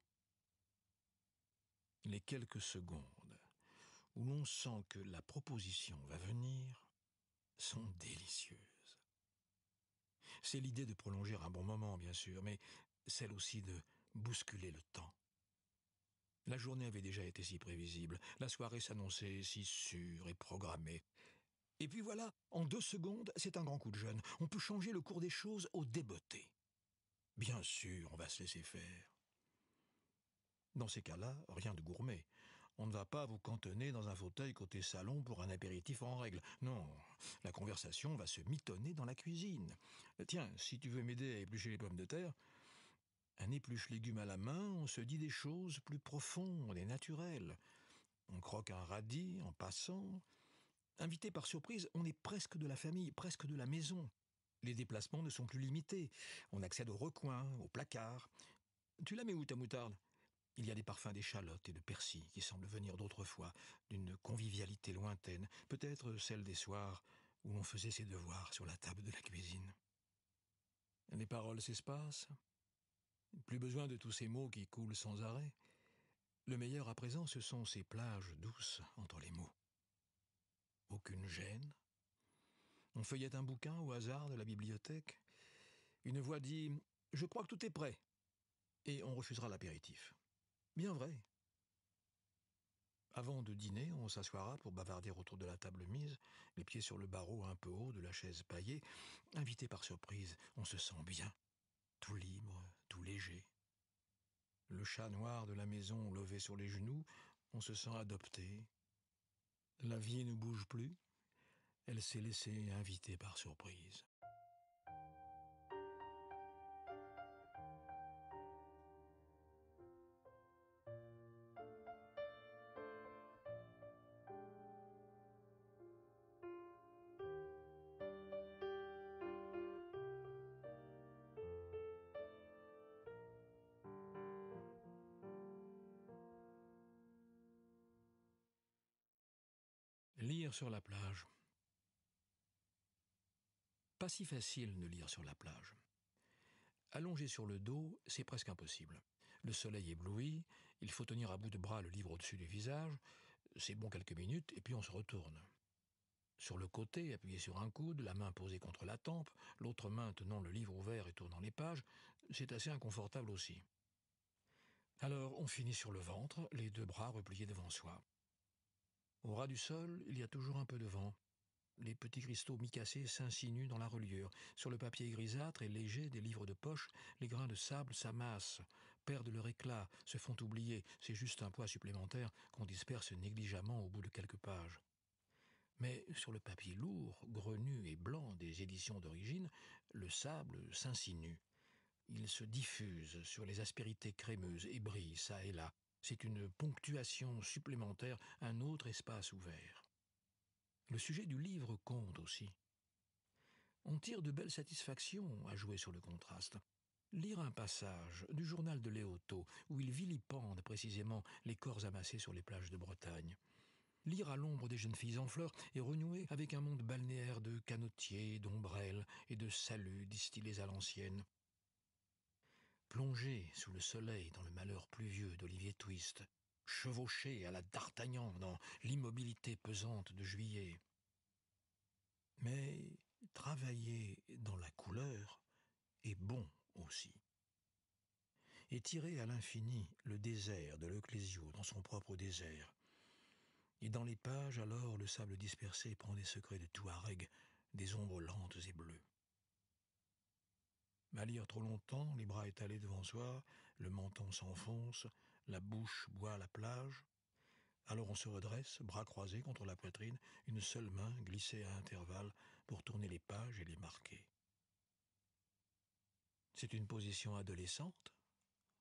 Les quelques secondes où l'on sent que la proposition va venir sont délicieuses. C'est l'idée de prolonger un bon moment, bien sûr, mais celle aussi de bousculer le temps. La journée avait déjà été si prévisible, la soirée s'annonçait si sûre et programmée. Et puis voilà, en 2 secondes, c'est un grand coup de jeune. On peut changer le cours des choses au débeauté. Bien sûr, on va se laisser faire. Dans ces cas-là, rien de gourmet. On ne va pas vous cantonner dans un fauteuil côté salon pour un apéritif en règle. Non, la conversation va se mitonner dans la cuisine. Tiens, si tu veux m'aider à éplucher les pommes de terre, un épluche légumes à la main, on se dit des choses plus profondes et naturelles. On croque un radis en passant. Invité par surprise, on est presque de la famille, presque de la maison. Les déplacements ne sont plus limités. On accède au recoin, au placard. Tu la mets où ta moutarde ? Il y a des parfums d'échalotes et de persil qui semblent venir d'autrefois, d'une convivialité lointaine, peut-être celle des soirs où l'on faisait ses devoirs sur la table de la cuisine. Les paroles s'espacent. Plus besoin de tous ces mots qui coulent sans arrêt. Le meilleur à présent, ce sont ces plages douces entre les mots. Aucune gêne. On feuillette un bouquin au hasard de la bibliothèque. Une voix dit « Je crois que tout est prêt » et on refusera l'apéritif. Bien vrai. Avant de dîner, on s'assoira pour bavarder autour de la table mise, les pieds sur le barreau un peu haut de la chaise paillée. Invité par surprise, on se sent bien, tout libre, tout léger. Le chat noir de la maison levé sur les genoux, on se sent adopté. La vie ne bouge plus, elle s'est laissée inviter par surprise. Lire sur la plage. Pas si facile de lire sur la plage. Allongé sur le dos, c'est presque impossible. Le soleil éblouit, il faut tenir à bout de bras le livre au-dessus du visage. C'est bon quelques minutes, et puis on se retourne. Sur le côté, appuyé sur un coude, la main posée contre la tempe, l'autre main tenant le livre ouvert et tournant les pages, c'est assez inconfortable aussi. Alors on finit sur le ventre, les deux bras repliés devant soi. Au ras du sol, il y a toujours un peu de vent. Les petits cristaux micacés s'insinuent dans la reliure. Sur le papier grisâtre et léger des livres de poche, les grains de sable s'amassent, perdent leur éclat, se font oublier. C'est juste un poids supplémentaire qu'on disperse négligemment au bout de quelques pages. Mais sur le papier lourd, grenu et blanc des éditions d'origine, le sable s'insinue. Il se diffuse sur les aspérités crémeuses et brille çà et là. C'est une ponctuation supplémentaire, un autre espace ouvert. Le sujet du livre compte aussi. On tire de belles satisfactions à jouer sur le contraste. Lire un passage du journal de Léoto où il vilipende précisément les corps amassés sur les plages de Bretagne. Lire à l'ombre des jeunes filles en fleurs et renouer avec un monde balnéaire de canotiers, d'ombrelles et de saluts distillés à l'ancienne. Plonger sous le soleil dans le malheur pluvieux d'Olivier Twist, chevaucher à la D'Artagnan dans l'immobilité pesante de Juillet. Mais travailler dans la couleur est bon aussi. Et tirer à l'infini le désert de l'Ecclésio dans son propre désert. Et dans les pages, alors, le sable dispersé prend des secrets de Touareg, des ombres lentes et bleues. À lire trop longtemps, les bras étalés devant soi, le menton s'enfonce, la bouche boit la plage. Alors on se redresse, bras croisés contre la poitrine, une seule main glissée à intervalles pour tourner les pages et les marquer. C'est une position adolescente. Pourquoi ?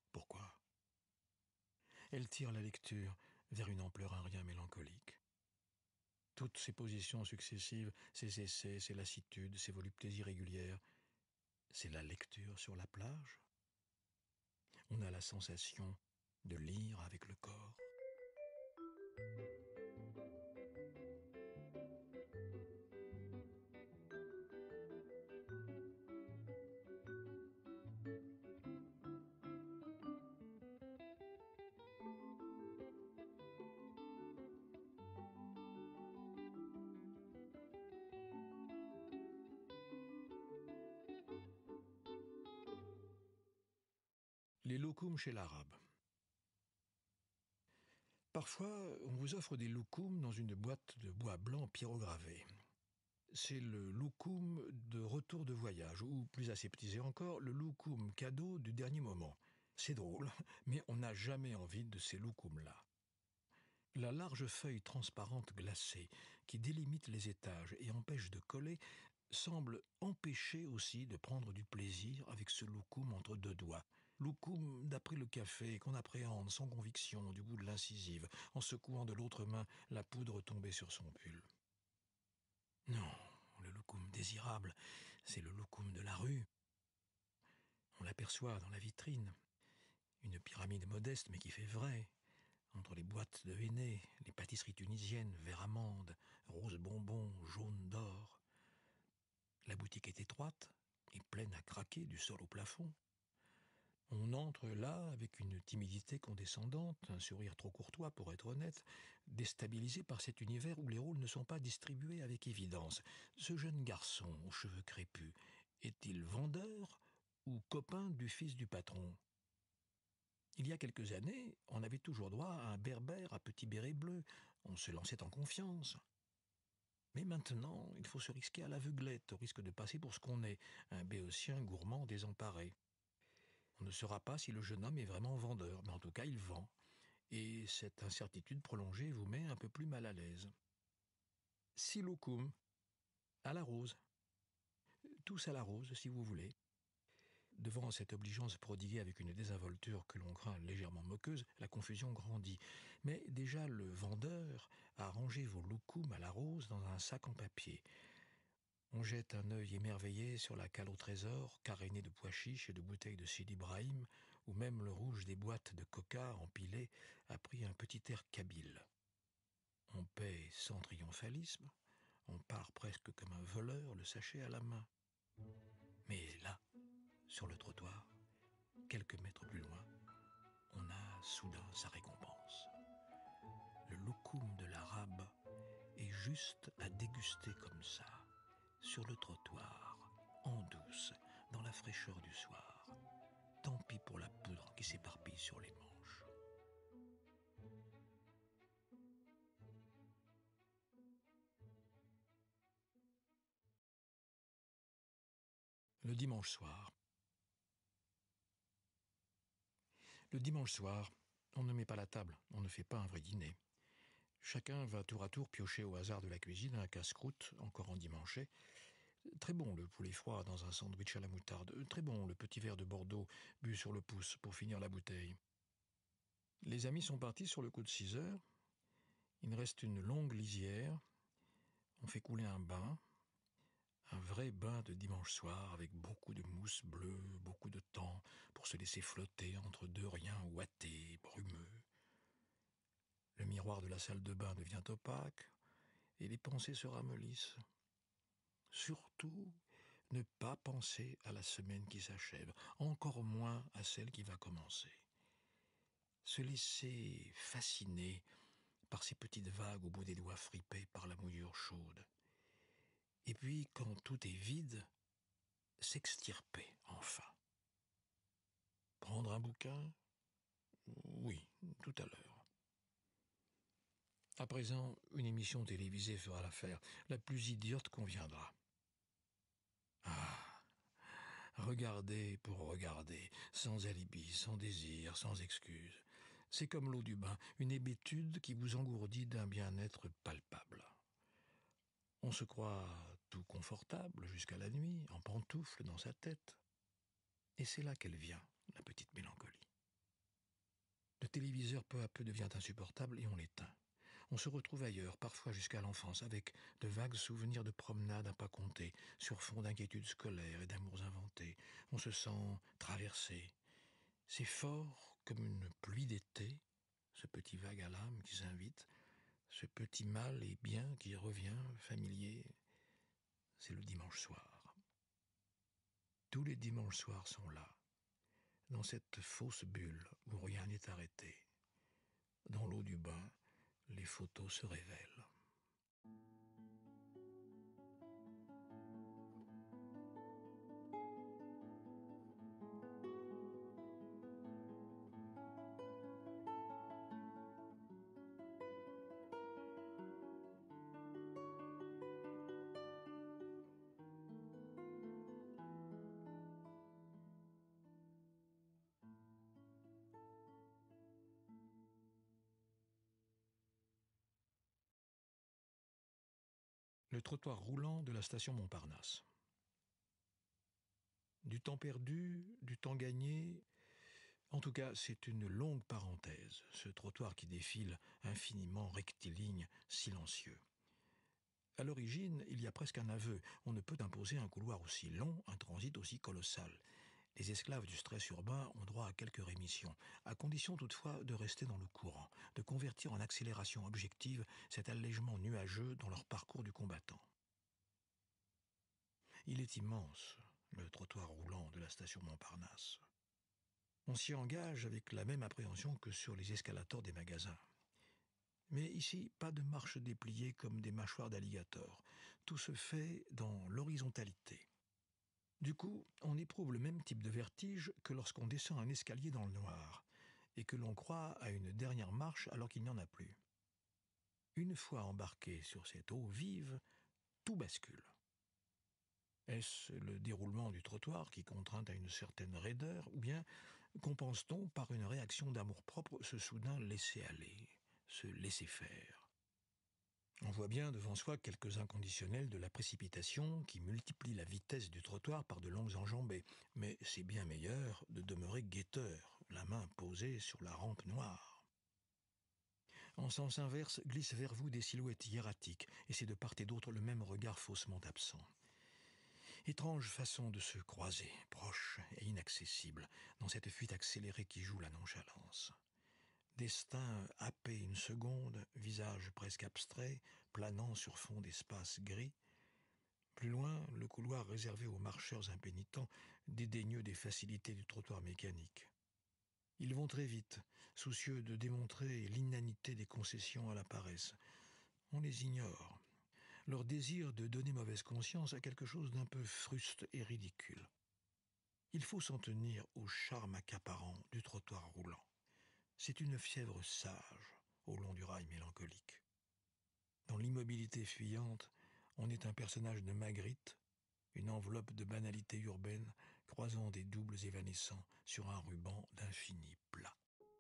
Elle tire la lecture vers une ampleur un rien mélancolique. Toutes ces positions successives, ces essais, ces lassitudes, ces voluptés irrégulières, c'est la lecture sur la plage. On a la sensation de lire avec le corps. Les loukoums chez l'arabe. Parfois, on vous offre des loukoums dans une boîte de bois blanc pyrogravé. C'est le loukoum de retour de voyage, ou plus aseptisé encore, le loukoum cadeau du dernier moment. C'est drôle, mais on n'a jamais envie de ces loukoums-là. La large feuille transparente glacée, qui délimite les étages et empêche de coller, semble empêcher aussi de prendre du plaisir avec ce loukoum entre deux doigts. Loukoum d'après le café qu'on appréhende sans conviction du bout de l'incisive, en secouant de l'autre main la poudre tombée sur son pull. Non, le loukoum désirable, c'est le loukoum de la rue. On l'aperçoit dans la vitrine. Une pyramide modeste mais qui fait vrai. Entre les boîtes de henné, les pâtisseries tunisiennes, vert amande, rose bonbon, jaune d'or. La boutique est étroite et pleine à craquer du sol au plafond. On entre là avec une timidité condescendante, un sourire trop courtois pour être honnête, déstabilisé par cet univers où les rôles ne sont pas distribués avec évidence. Ce jeune garçon aux cheveux crépus, est-il vendeur ou copain du fils du patron ? Il y a quelques années, on avait toujours droit à un berbère à petit béret bleu, on se lançait en confiance. Mais maintenant, il faut se risquer à l'aveuglette, au risque de passer pour ce qu'on est, un béotien gourmand désemparé. On ne saura pas si le jeune homme est vraiment vendeur, mais en tout cas il vend. Et cette incertitude prolongée vous met un peu plus mal à l'aise. 6 loukoums, à la rose. Tous à la rose, si vous voulez. Devant cette obligeance prodiguée avec une désinvolture que l'on craint légèrement moqueuse, la confusion grandit. Mais déjà le vendeur a rangé vos loukoums à la rose dans un sac en papier. On jette un œil émerveillé sur la cale au trésor, carénée de pois chiches et de bouteilles de Sidi Ibrahim, où même le rouge des boîtes de coca empilées a pris un petit air kabyle. On paie sans triomphalisme, on part presque comme un voleur, le sachet à la main. Mais là, sur le trottoir, quelques mètres plus loin, on a soudain sa récompense. le loukoum de l'arabe est juste à déguster comme ça, sur le trottoir, en douce, dans la fraîcheur du soir. Tant pis pour la poudre qui s'éparpille sur les manches. Le dimanche soir. Le dimanche soir, on ne met pas la table, on ne fait pas un vrai dîner. Chacun va tour à tour piocher au hasard de la cuisine un casse-croûte, encore endimanché. Très bon le poulet froid dans un sandwich à la moutarde. Très bon le petit verre de Bordeaux bu sur le pouce pour finir la bouteille. Les amis sont partis sur le coup de 6 heures. Il reste une longue lisière. On fait couler un bain. Un vrai bain de dimanche soir avec beaucoup de mousse bleue, beaucoup de temps pour se laisser flotter entre deux riens ouatés, brumeux. Le miroir de la salle de bain devient opaque et les pensées se ramollissent. Surtout, ne pas penser à la semaine qui s'achève, encore moins à celle qui va commencer. Se laisser fasciner par ces petites vagues au bout des doigts fripés par la mouillure chaude. Et puis, quand tout est vide, s'extirper enfin. Prendre un bouquin ? Oui, tout à l'heure. À présent, une émission télévisée fera l'affaire. La plus idiote conviendra. Ah, regarder pour regarder, sans alibi, sans désir, sans excuse. C'est comme l'eau du bain, une hébétude qui vous engourdit d'un bien-être palpable. On se croit tout confortable jusqu'à la nuit, en pantoufles dans sa tête. Et c'est là qu'elle vient, la petite mélancolie. Le téléviseur peu à peu devient insupportable et on l'éteint. On se retrouve ailleurs, parfois jusqu'à l'enfance, avec de vagues souvenirs de promenades à pas compter, sur fond d'inquiétudes scolaires et d'amours inventés. On se sent traversé. C'est fort comme une pluie d'été, ce petit vague à l'âme qui s'invite, ce petit mal et bien qui revient, familier. C'est le dimanche soir. Tous les dimanches soirs sont là, dans cette fausse bulle où rien n'est arrêté. Dans l'eau du bain, les photos se révèlent. Le trottoir roulant de la station Montparnasse. Du temps perdu, du temps gagné. En tout cas, c'est une longue parenthèse, ce trottoir qui défile infiniment rectiligne, silencieux. À l'origine, il y a presque un aveu. On ne peut imposer un couloir aussi long, un transit aussi colossal. Les esclaves du stress urbain ont droit à quelques rémissions, à condition toutefois de rester dans le courant, de convertir en accélération objective cet allègement nuageux dans leur parcours du combattant. Il est immense, le trottoir roulant de la station Montparnasse. On s'y engage avec la même appréhension que sur les escalators des magasins. Mais ici, pas de marches dépliées comme des mâchoires d'alligator. Tout se fait dans l'horizontalité. Du coup, on éprouve le même type de vertige que lorsqu'on descend un escalier dans le noir et que l'on croit à une dernière marche alors qu'il n'y en a plus. Une fois embarqué sur cette eau vive, tout bascule. Est-ce le déroulement du trottoir qui contraint à une certaine raideur, ou bien compense-t-on par une réaction d'amour-propre ce soudain laisser-aller, ce laisser-faire ? On voit bien devant soi quelques inconditionnels de la précipitation qui multiplient la vitesse du trottoir par de longues enjambées, mais c'est bien meilleur de demeurer guetteur, la main posée sur la rampe noire. En sens inverse, glissent vers vous des silhouettes hiératiques, et c'est de part et d'autre le même regard faussement absent. Étrange façon de se croiser, proche et inaccessible, dans cette fuite accélérée qui joue la nonchalance. Destin happé une seconde, visage presque abstrait, planant sur fond d'espace gris. Plus loin, le couloir réservé aux marcheurs impénitents, dédaigneux des facilités du trottoir mécanique. Ils vont très vite, soucieux de démontrer l'inanité des concessions à la paresse. On les ignore. Leur désir de donner mauvaise conscience a quelque chose d'un peu fruste et ridicule. Il faut s'en tenir au charme accaparant du trottoir roulant. C'est une fièvre sage au long du rail mélancolique. Dans l'immobilité fuyante, on est un personnage de Magritte, une enveloppe de banalité urbaine croisant des doubles évanescents sur un ruban d'infini plat.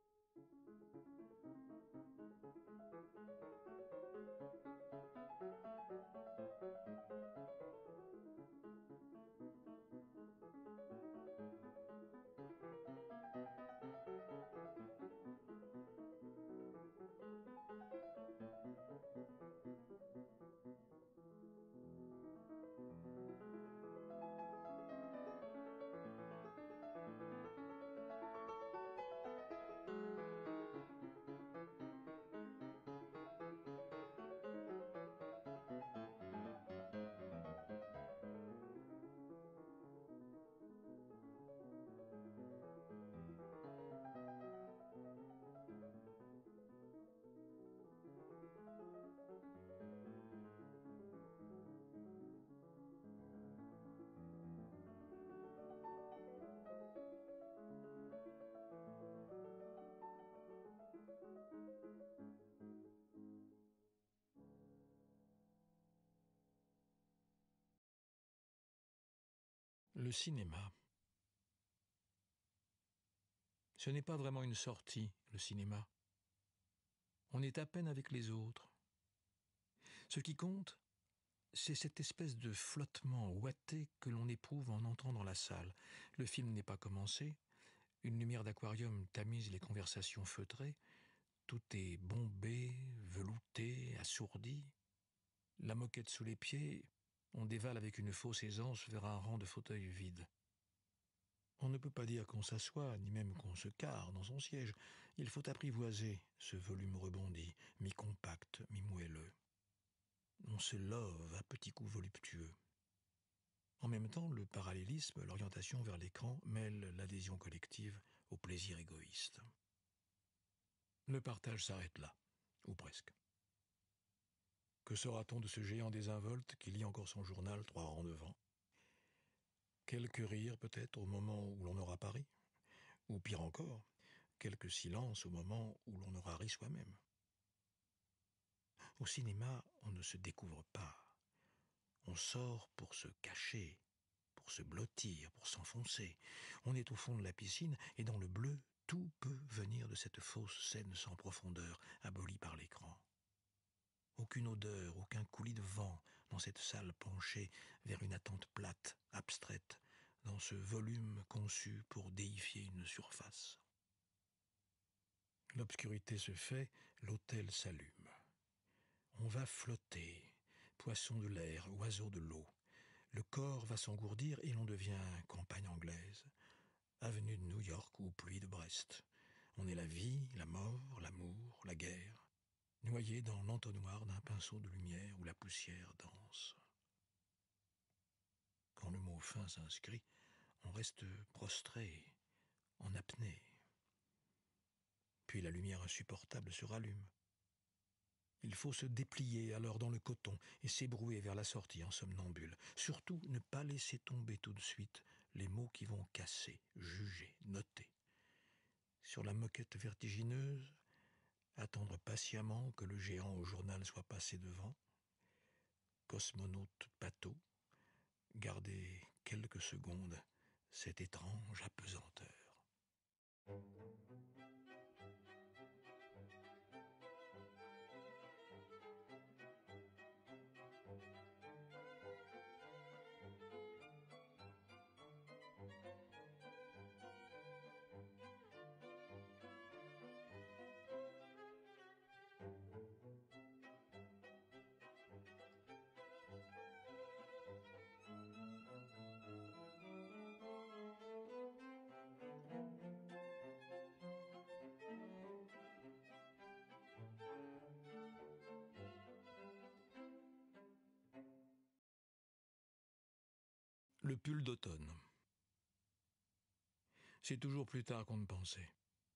Le cinéma. Ce n'est pas vraiment une sortie, le cinéma. On est à peine avec les autres. Ce qui compte, c'est cette espèce de flottement ouaté que l'on éprouve en entrant dans la salle. Le film n'est pas commencé, une lumière d'aquarium tamise les conversations feutrées, tout est bombé, velouté, assourdi. La moquette sous les pieds, on dévale avec une fausse aisance vers un rang de fauteuils vides. On ne peut pas dire qu'on s'assoit, ni même qu'on se carre dans son siège. Il faut apprivoiser ce volume rebondi, mi-compact, mi-moelleux. On se love à petits coups voluptueux. En même temps, le parallélisme, l'orientation vers l'écran mêle l'adhésion collective au plaisir égoïste. Le partage s'arrête là, ou presque. Que sera-t-on de ce géant désinvolte qui lit encore son journal 3 rangs devant? Quelques rires peut-être au moment où l'on aura pari, ou pire encore, quelques silences au moment où l'on aura ri soi-même. Au cinéma, on ne se découvre pas. On sort pour se cacher, pour se blottir, pour s'enfoncer. On est au fond de la piscine et dans le bleu, tout peut venir de cette fausse scène sans profondeur, abolie par l'écran. Aucune odeur, aucun coulis de vent dans cette salle penchée vers une attente plate, abstraite, dans ce volume conçu pour déifier une surface. L'obscurité se fait, l'autel s'allume. On va flotter, poisson de l'air, oiseau de l'eau. Le corps va s'engourdir et l'on devient campagne anglaise, avenue de New York ou pluie de Brest. On est la vie, la mort, l'amour, la guerre, noyé dans l'entonnoir d'un pinceau de lumière où la poussière danse. Quand le mot fin s'inscrit, on reste prostré, en apnée. Puis la lumière insupportable se rallume. Il faut se déplier alors dans le coton et s'ébrouer vers la sortie en somnambule. Surtout ne pas laisser tomber tout de suite les mots qui vont casser, juger, noter. Sur la moquette vertigineuse, attendre patiemment que le géant au journal soit passé devant. Cosmonaute bateau, garder quelques secondes cette étrange apesanteur. Le pull d'automne. C'est toujours plus tard qu'on ne pensait.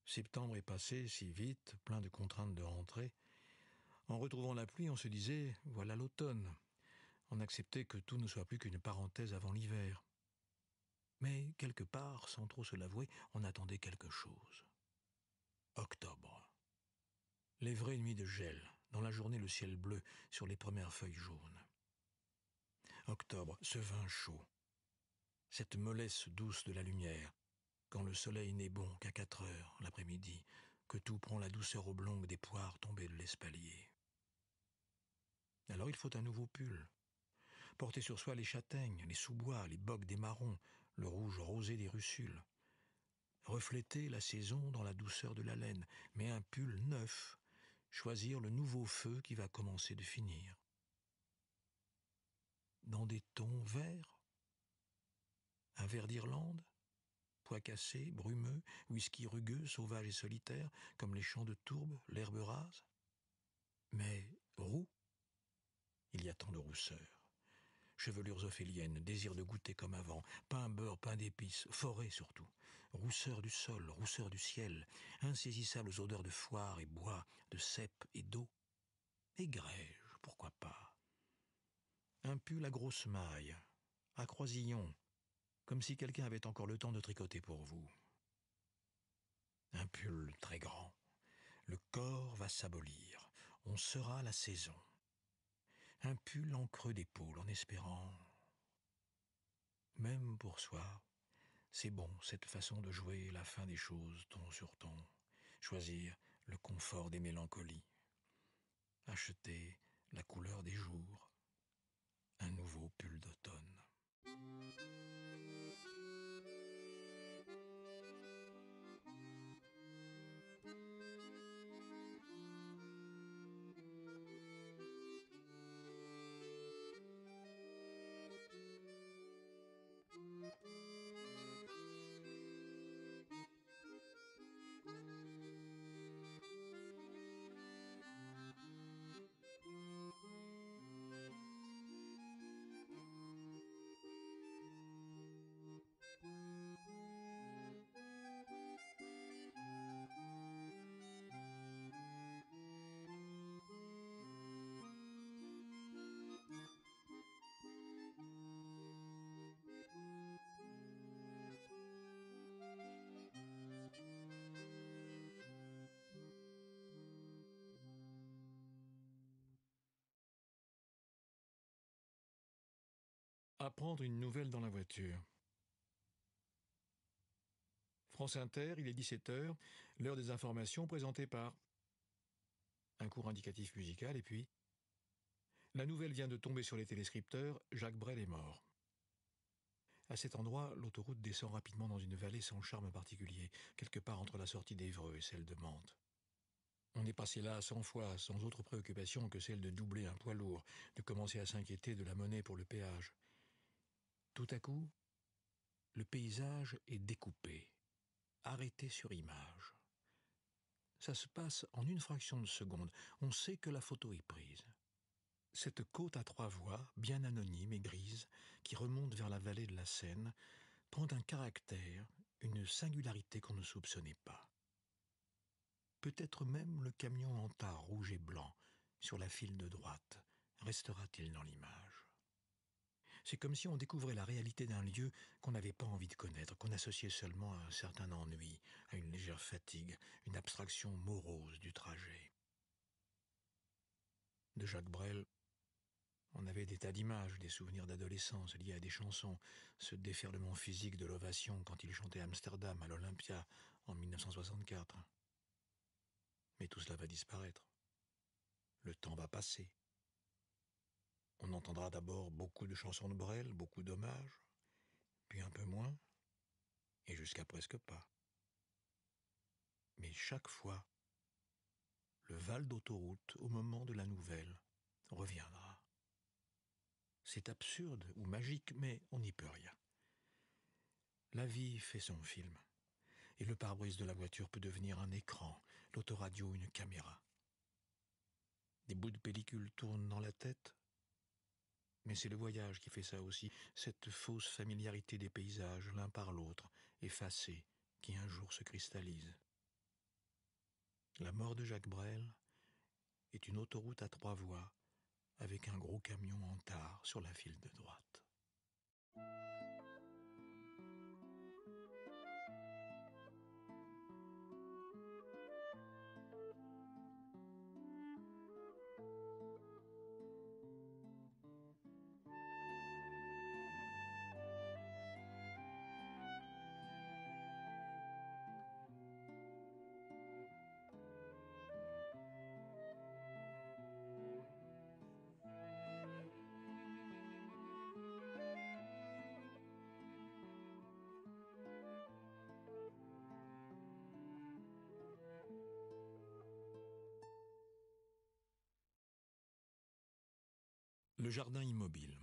Septembre est passé si vite, plein de contraintes de rentrée. En retrouvant la pluie, on se disait « voilà l'automne ». On acceptait que tout ne soit plus qu'une parenthèse avant l'hiver. Mais quelque part, sans trop se l'avouer, on attendait quelque chose. Octobre. Les vraies nuits de gel, dans la journée le ciel bleu sur les premières feuilles jaunes. Octobre, ce vin chaud, cette mollesse douce de la lumière, quand le soleil n'est bon qu'à 4 heures l'après-midi, que tout prend la douceur oblongue des poires tombées de l'espalier. Alors il faut un nouveau pull. Porter sur soi les châtaignes, les sous-bois, les bocs des marrons, le rouge rosé des russules. Refléter la saison dans la douceur de la laine, mais un pull neuf, choisir le nouveau feu qui va commencer de finir. Dans des tons verts, un vert d'Irlande, pois cassés, brumeux, whisky rugueux, sauvage et solitaire, comme les champs de tourbe, l'herbe rase. Mais roux, il y a tant de rousseur. Chevelures ophéliennes, désir de goûter comme avant, pain, beurre, pain d'épices, forêt surtout. Rousseur du sol, rousseur du ciel, insaisissables odeurs de foire et bois, de cèpe et d'eau. Et grège, pourquoi pas. Un pull à grosse maille, à croisillon, comme si quelqu'un avait encore le temps de tricoter pour vous. Un pull très grand. Le corps va s'abolir. On sera la saison. Un pull en creux d'épaule en espérant. Même pour soi, c'est bon cette façon de jouer la fin des choses ton sur ton. Choisir le confort des mélancolies. Acheter la couleur des jours. Un nouveau pull d'automne. Apprendre une nouvelle dans la voiture. France Inter, il est 17h, l'heure des informations présentée par un court indicatif musical et puis la nouvelle vient de tomber sur les téléscripteurs, Jacques Brel est mort. À cet endroit, l'autoroute descend rapidement dans une vallée sans charme particulier, quelque part entre la sortie d'Évreux et celle de Mantes. On est passé là 100 fois, sans autre préoccupation que celle de doubler un poids lourd, de commencer à s'inquiéter de la monnaie pour le péage. Tout à coup, le paysage est découpé, arrêté sur image. Ça se passe en une fraction de seconde. On sait que la photo est prise. Cette côte à 3 voies, bien anonyme et grise, qui remonte vers la vallée de la Seine, prend un caractère, une singularité qu'on ne soupçonnait pas. Peut-être même le camion en tas rouge et blanc, sur la file de droite, restera-t-il dans l'image. C'est comme si on découvrait la réalité d'un lieu qu'on n'avait pas envie de connaître, qu'on associait seulement à un certain ennui, à une légère fatigue, une abstraction morose du trajet. De Jacques Brel, on avait des tas d'images, des souvenirs d'adolescence liés à des chansons, ce déferlement physique de l'ovation quand il chantait Amsterdam à l'Olympia en 1964. Mais tout cela va disparaître. Le temps va passer. On entendra d'abord beaucoup de chansons de Brel, beaucoup d'hommages, puis un peu moins, et jusqu'à presque pas. Mais chaque fois, le val d'autoroute, au moment de la nouvelle, reviendra. C'est absurde ou magique, mais on n'y peut rien. La vie fait son film, et le pare-brise de la voiture peut devenir un écran, l'autoradio une caméra. Des bouts de pellicule tournent dans la tête, mais c'est le voyage qui fait ça aussi, cette fausse familiarité des paysages l'un par l'autre, effacés, qui un jour se cristallisent. La mort de Jacques Brel est une autoroute à 3 voies avec un gros camion en tare sur la file de droite. Le jardin immobile.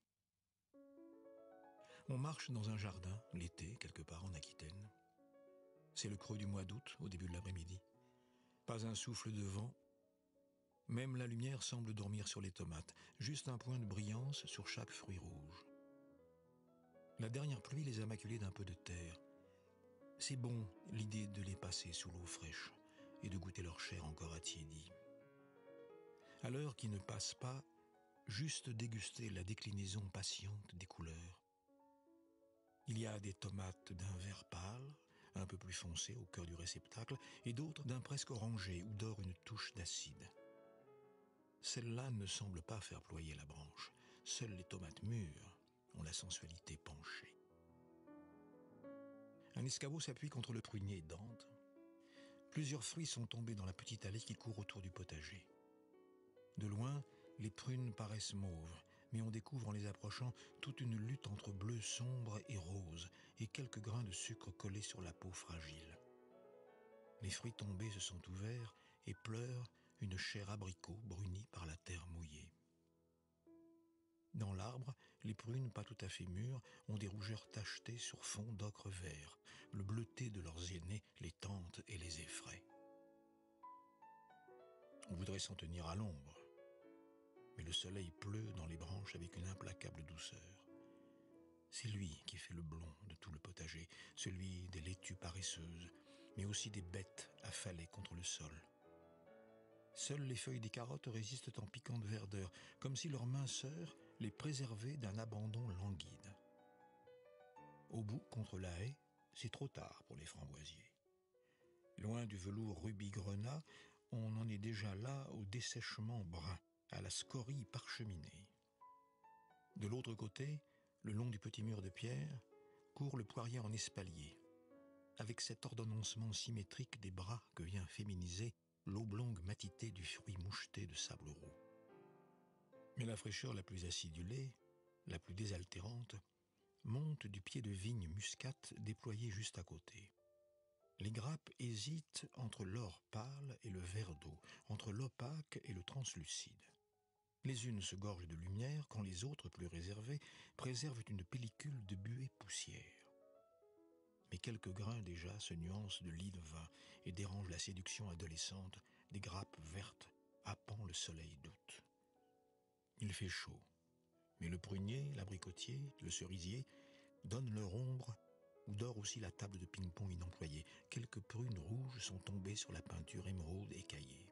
On marche dans un jardin, l'été, quelque part en Aquitaine. C'est le creux du mois d'août, au début de l'après-midi. Pas un souffle de vent. Même la lumière semble dormir sur les tomates, juste un point de brillance sur chaque fruit rouge. La dernière pluie les a maculés d'un peu de terre. C'est bon, l'idée de les passer sous l'eau fraîche et de goûter leur chair encore attiédie. À l'heure qui ne passe pas, juste déguster la déclinaison patiente des couleurs. Il y a des tomates d'un vert pâle, un peu plus foncé au cœur du réceptacle, et d'autres d'un presque orangé où dort une touche d'acide. Celles-là ne semblent pas faire ployer la branche. Seules les tomates mûres ont la sensualité penchée. Un escabeau s'appuie contre le prunier Dante. Plusieurs fruits sont tombés dans la petite allée qui court autour du potager. De loin, les prunes paraissent mauves, mais on découvre en les approchant toute une lutte entre bleu sombre et rose, et quelques grains de sucre collés sur la peau fragile. Les fruits tombés se sont ouverts et pleurent une chair abricot brunie par la terre mouillée. Dans l'arbre, les prunes pas tout à fait mûres ont des rougeurs tachetées sur fond d'ocre vert. Le bleuté de leurs aînés les tente et les effraie. On voudrait s'en tenir à l'ombre, mais le soleil pleut dans les branches avec une implacable douceur. C'est lui qui fait le blond de tout le potager, celui des laitues paresseuses, mais aussi des bêtes affalées contre le sol. Seules les feuilles des carottes résistent en piquante verdeur, comme si leur minceur les préservait d'un abandon languide. Au bout, contre la haie, c'est trop tard pour les framboisiers. Loin du velours rubis-grenat, on en est déjà là au dessèchement brun, à la scorie parcheminée. De l'autre côté, le long du petit mur de pierre, court le poirier en espalier, avec cet ordonnancement symétrique des bras que vient féminiser l'oblongue matité du fruit moucheté de sable roux. Mais la fraîcheur la plus acidulée, la plus désaltérante, monte du pied de vigne muscate déployé juste à côté. Les grappes hésitent entre l'or pâle et le vert d'eau, entre l'opaque et le translucide. Les unes se gorgent de lumière quand les autres, plus réservées, préservent une pellicule de buée poussière. Mais quelques grains déjà se nuancent de lit de vin et dérangent la séduction adolescente des grappes vertes happant le soleil d'août. Il fait chaud, mais le prunier, l'abricotier, le cerisier donnent leur ombre où dort aussi la table de ping-pong inemployée. Quelques prunes rouges sont tombées sur la peinture émeraude écaillée.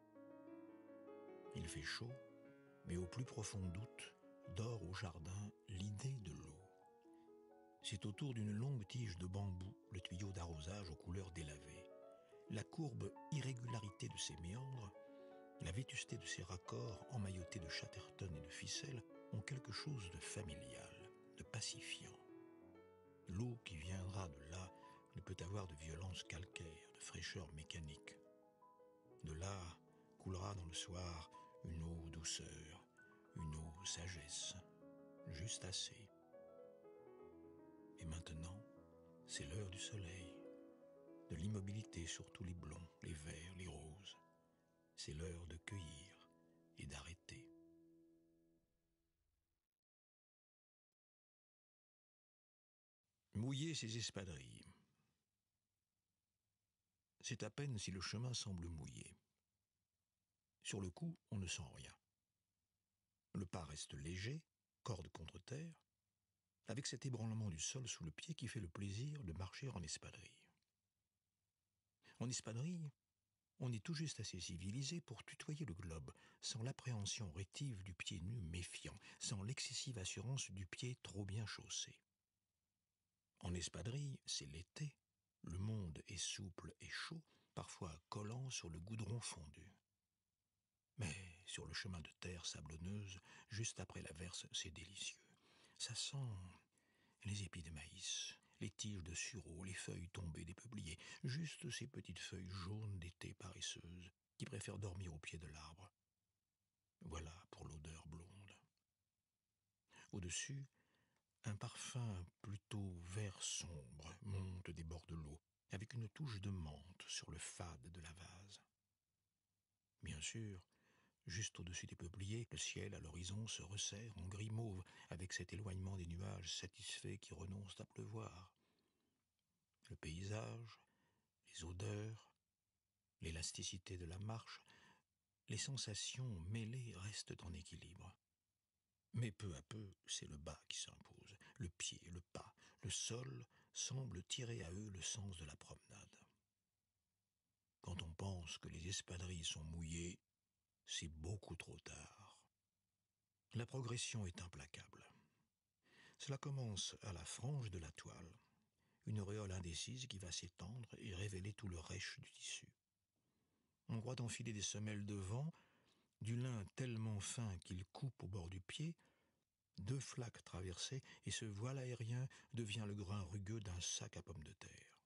Il fait chaud, mais au plus profond d'août dort au jardin l'idée de l'eau. C'est autour d'une longue tige de bambou le tuyau d'arrosage aux couleurs délavées. La courbe irrégularité de ses méandres, la vétusté de ses raccords emmaillotés de chatterton et de ficelles ont quelque chose de familial, de pacifiant. L'eau qui viendra de là ne peut avoir de violence calcaire, de fraîcheur mécanique. De là coulera dans le soir une eau douceur, une eau sagesse, juste assez. Et maintenant, c'est l'heure du soleil, de l'immobilité sur tous les blonds, les verts, les roses. C'est l'heure de cueillir et d'arrêter. Mouiller ses espadrilles. C'est à peine si le chemin semble mouillé. Sur le coup, on ne sent rien. Le pas reste léger, corde contre terre, avec cet ébranlement du sol sous le pied qui fait le plaisir de marcher en espadrille. En espadrille, On est tout juste assez civilisé pour tutoyer le globe, sans l'appréhension rétive du pied nu méfiant, sans l'excessive assurance du pied trop bien chaussé. En espadrille, c'est l'été. Le monde est souple et chaud, parfois collant sur le goudron fondu. Mais sur le chemin de terre sablonneuse, juste après l'averse, c'est délicieux. Ça sent les épis de maïs, les tiges de sureau, les feuilles tombées des peupliers, juste ces petites feuilles jaunes d'été paresseuses qui préfèrent dormir au pied de l'arbre. Voilà pour l'odeur blonde. Au-dessus, un parfum plutôt vert sombre monte des bords de l'eau, avec une touche de menthe sur le fade de la vase. Bien sûr, juste au-dessus des peupliers, le ciel à l'horizon se resserre en gris mauve, avec cet éloignement des nuages satisfaits qui renoncent à pleuvoir. Le paysage, les odeurs, l'élasticité de la marche, les sensations mêlées restent en équilibre. Mais peu à peu, c'est le bas qui s'impose. Le pied, le pas, le sol semblent tirer à eux le sens de la promenade. Quand on pense que les espadrilles sont mouillées, c'est beaucoup trop tard. La progression est implacable. Cela commence à la frange de la toile, une auréole indécise qui va s'étendre et révéler tout le rêche du tissu. On croit enfiler des semelles de vent, du lin tellement fin qu'il coupe au bord du pied, 2 flaques traversées, et ce voile aérien devient le grain rugueux d'un sac à pommes de terre.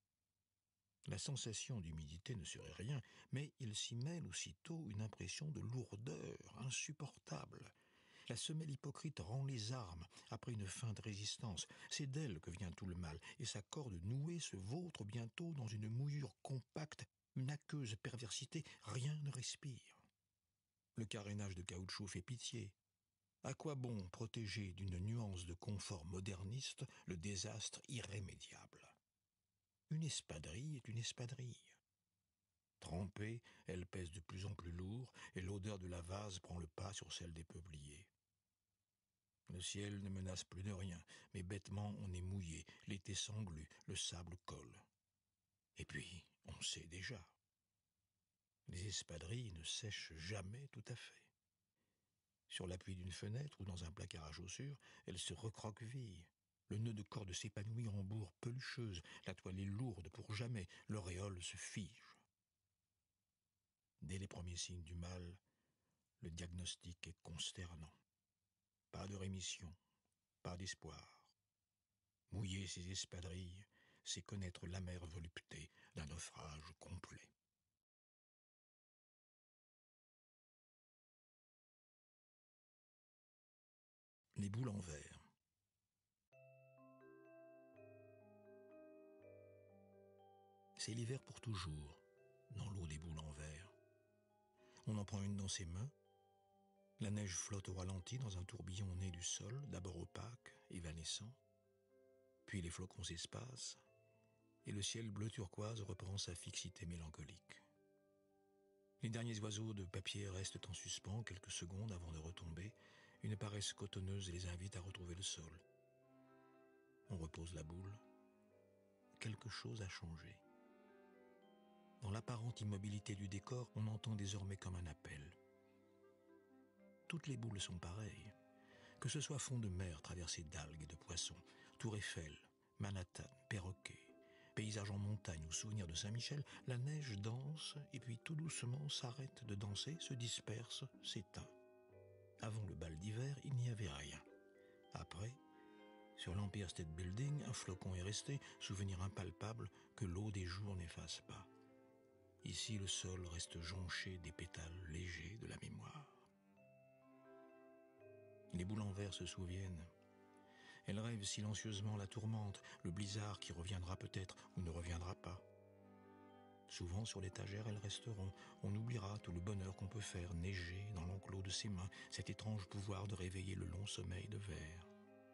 La sensation d'humidité ne serait rien, mais il s'y mêle aussitôt une impression de lourdeur insupportable. La semelle hypocrite rend les armes après une feinte résistance. C'est d'elle que vient tout le mal, et sa corde nouée se vautre bientôt dans une mouillure compacte, une aqueuse perversité, rien ne respire. Le carénage de caoutchouc fait pitié. À quoi bon protéger d'une nuance de confort moderniste le désastre irrémédiable? Une espadrille est une espadrille. Trempée, elle pèse de plus en plus lourd, et l'odeur de la vase prend le pas sur celle des peupliers. Le ciel ne menace plus de rien, mais bêtement on est mouillé, l'été s'englue, le sable colle. Et puis, on sait déjà. Les espadrilles ne sèchent jamais tout à fait. Sur l'appui d'une fenêtre ou dans un placard à chaussures, elles se recroquevillent. Le nœud de corde s'épanouit en bourre pelucheuse, la toile est lourde pour jamais, l'auréole se fige. Dès les premiers signes du mal, le diagnostic est consternant. Pas de rémission, pas d'espoir. Mouiller ses espadrilles, c'est connaître l'amère volupté d'un naufrage complet. Les boules en verre. C'est l'hiver pour toujours, dans l'eau des boules en verre. On en prend une dans ses mains. La neige flotte au ralenti dans un tourbillon né du sol, d'abord opaque, évanescent. Puis les flocons s'espacent, et le ciel bleu turquoise reprend sa fixité mélancolique. Les derniers oiseaux de papier restent en suspens quelques secondes avant de retomber. Une paresse cotonneuse les invite à retrouver le sol. On repose la boule. Quelque chose a changé. Dans l'apparente immobilité du décor, on entend désormais comme un appel. Toutes les boules sont pareilles. Que ce soit fond de mer traversé d'algues et de poissons, Tour Eiffel, Manhattan, perroquet, paysage en montagne ou souvenir de Saint-Michel, la neige danse et puis tout doucement s'arrête de danser, se disperse, s'éteint. Avant le bal d'hiver, il n'y avait rien. Après, sur l'Empire State Building, un flocon est resté, souvenir impalpable que l'eau des jours n'efface pas. Ici, le sol reste jonché des pétales légers de la mémoire. Les boules en verre se souviennent. Elles rêvent silencieusement la tourmente, le blizzard qui reviendra peut-être ou ne reviendra pas. Souvent, sur l'étagère, elles resteront. On oubliera tout le bonheur qu'on peut faire neiger dans l'enclos de ses mains, cet étrange pouvoir de réveiller le long sommeil de verre.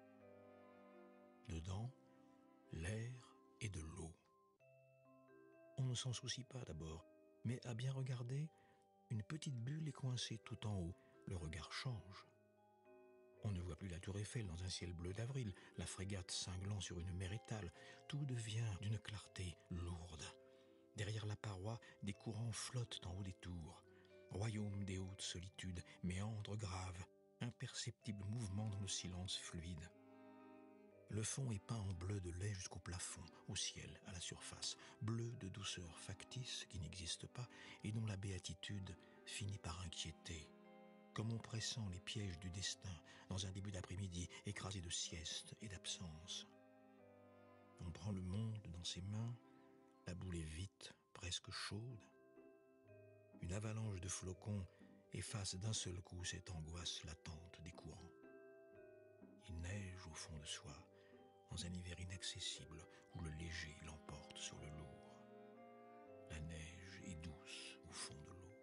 Dedans, l'air et de l'eau. On ne s'en soucie pas d'abord, mais à bien regarder, une petite bulle est coincée tout en haut. Le regard change. On ne voit plus la tour Eiffel dans un ciel bleu d'avril, la frégate cinglant sur une mer étale. Tout devient d'une clarté lourde, Derrière la paroi, des courants flottent en haut des tours. Royaume des hautes solitudes, méandres graves, imperceptible mouvement dans le silence fluide. Le fond est peint en bleu de lait jusqu'au plafond, au ciel, à la surface, bleu de douceur factice qui n'existe pas et dont la béatitude finit par inquiéter, comme on pressent les pièges du destin dans un début d'après-midi écrasé de sieste et d'absence. On prend le monde dans ses mains, la boule est vite, presque chaude. Une avalanche de flocons efface d'un seul coup cette angoisse latente des courants. Il neige au fond de soi, dans un hiver inaccessible où le léger l'emporte sur le lourd. La neige est douce au fond de l'eau.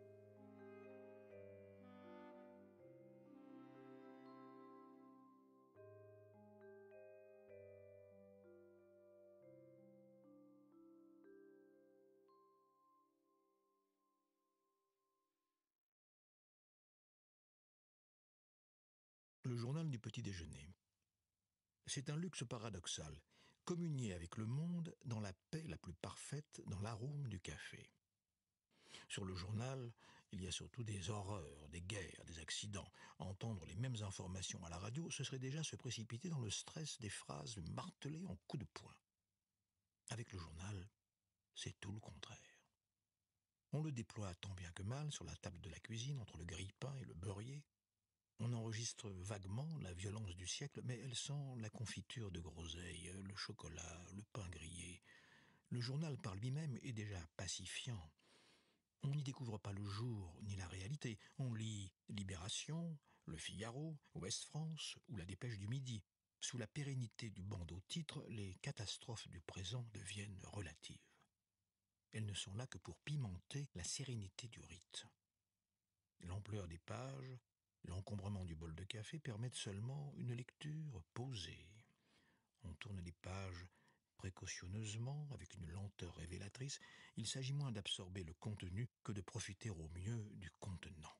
Le journal du petit déjeuner. C'est un luxe paradoxal, communier avec le monde dans la paix la plus parfaite, dans l'arôme du café. Sur le journal, il y a surtout des horreurs, des guerres, des accidents. Entendre les mêmes informations à la radio, ce serait déjà se précipiter dans le stress des phrases martelées en coups de poing. Avec le journal, c'est tout le contraire. On le déploie tant bien que mal sur la table de la cuisine, entre le grille-pain et le beurrier. On enregistre vaguement la violence du siècle, mais elle sent la confiture de groseille, le chocolat, le pain grillé. Le journal par lui-même est déjà pacifiant. On n'y découvre pas le jour ni la réalité. On lit Libération, Le Figaro, Ouest-France ou la Dépêche du Midi. Sous la pérennité du bandeau-titre, les catastrophes du présent deviennent relatives. Elles ne sont là que pour pimenter la sérénité du rite. L'ampleur des pages, l'encombrement du bol de café permettent seulement une lecture posée. On tourne les pages précautionneusement, avec une lenteur révélatrice. Il s'agit moins d'absorber le contenu que de profiter au mieux du contenant.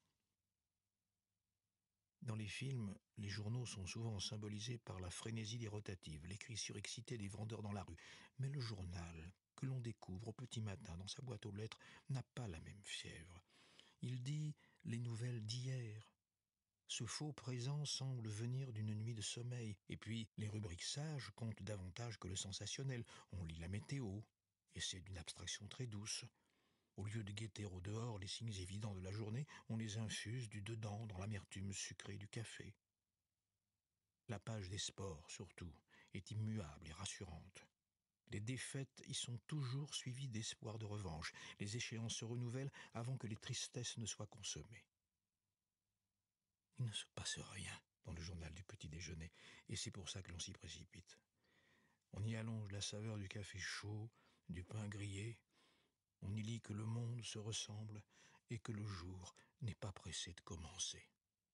Dans les films, les journaux sont souvent symbolisés par la frénésie des rotatives, les cris surexcités des vendeurs dans la rue. Mais le journal, que l'on découvre au petit matin dans sa boîte aux lettres, n'a pas la même fièvre. Il dit les nouvelles d'hier. Ce faux présent semble venir d'une nuit de sommeil. Et puis, les rubriques sages comptent davantage que le sensationnel. On lit la météo, et c'est d'une abstraction très douce. Au lieu de guetter au dehors les signes évidents de la journée, on les infuse du dedans dans l'amertume sucrée du café. La page des sports, surtout, est immuable et rassurante. Les défaites y sont toujours suivies d'espoir de revanche. Les échéances se renouvellent avant que les tristesses ne soient consommées. Il ne se passe rien dans le journal du petit déjeuner, et c'est pour ça que l'on s'y précipite. On y allonge la saveur du café chaud, du pain grillé. On y lit que le monde se ressemble et que le jour n'est pas pressé de commencer.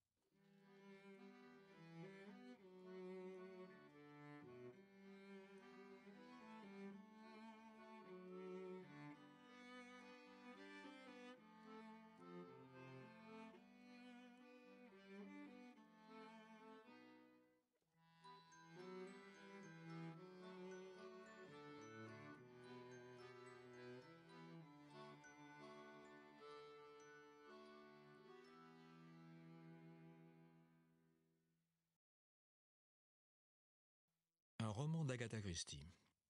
Un roman d'Agatha Christie.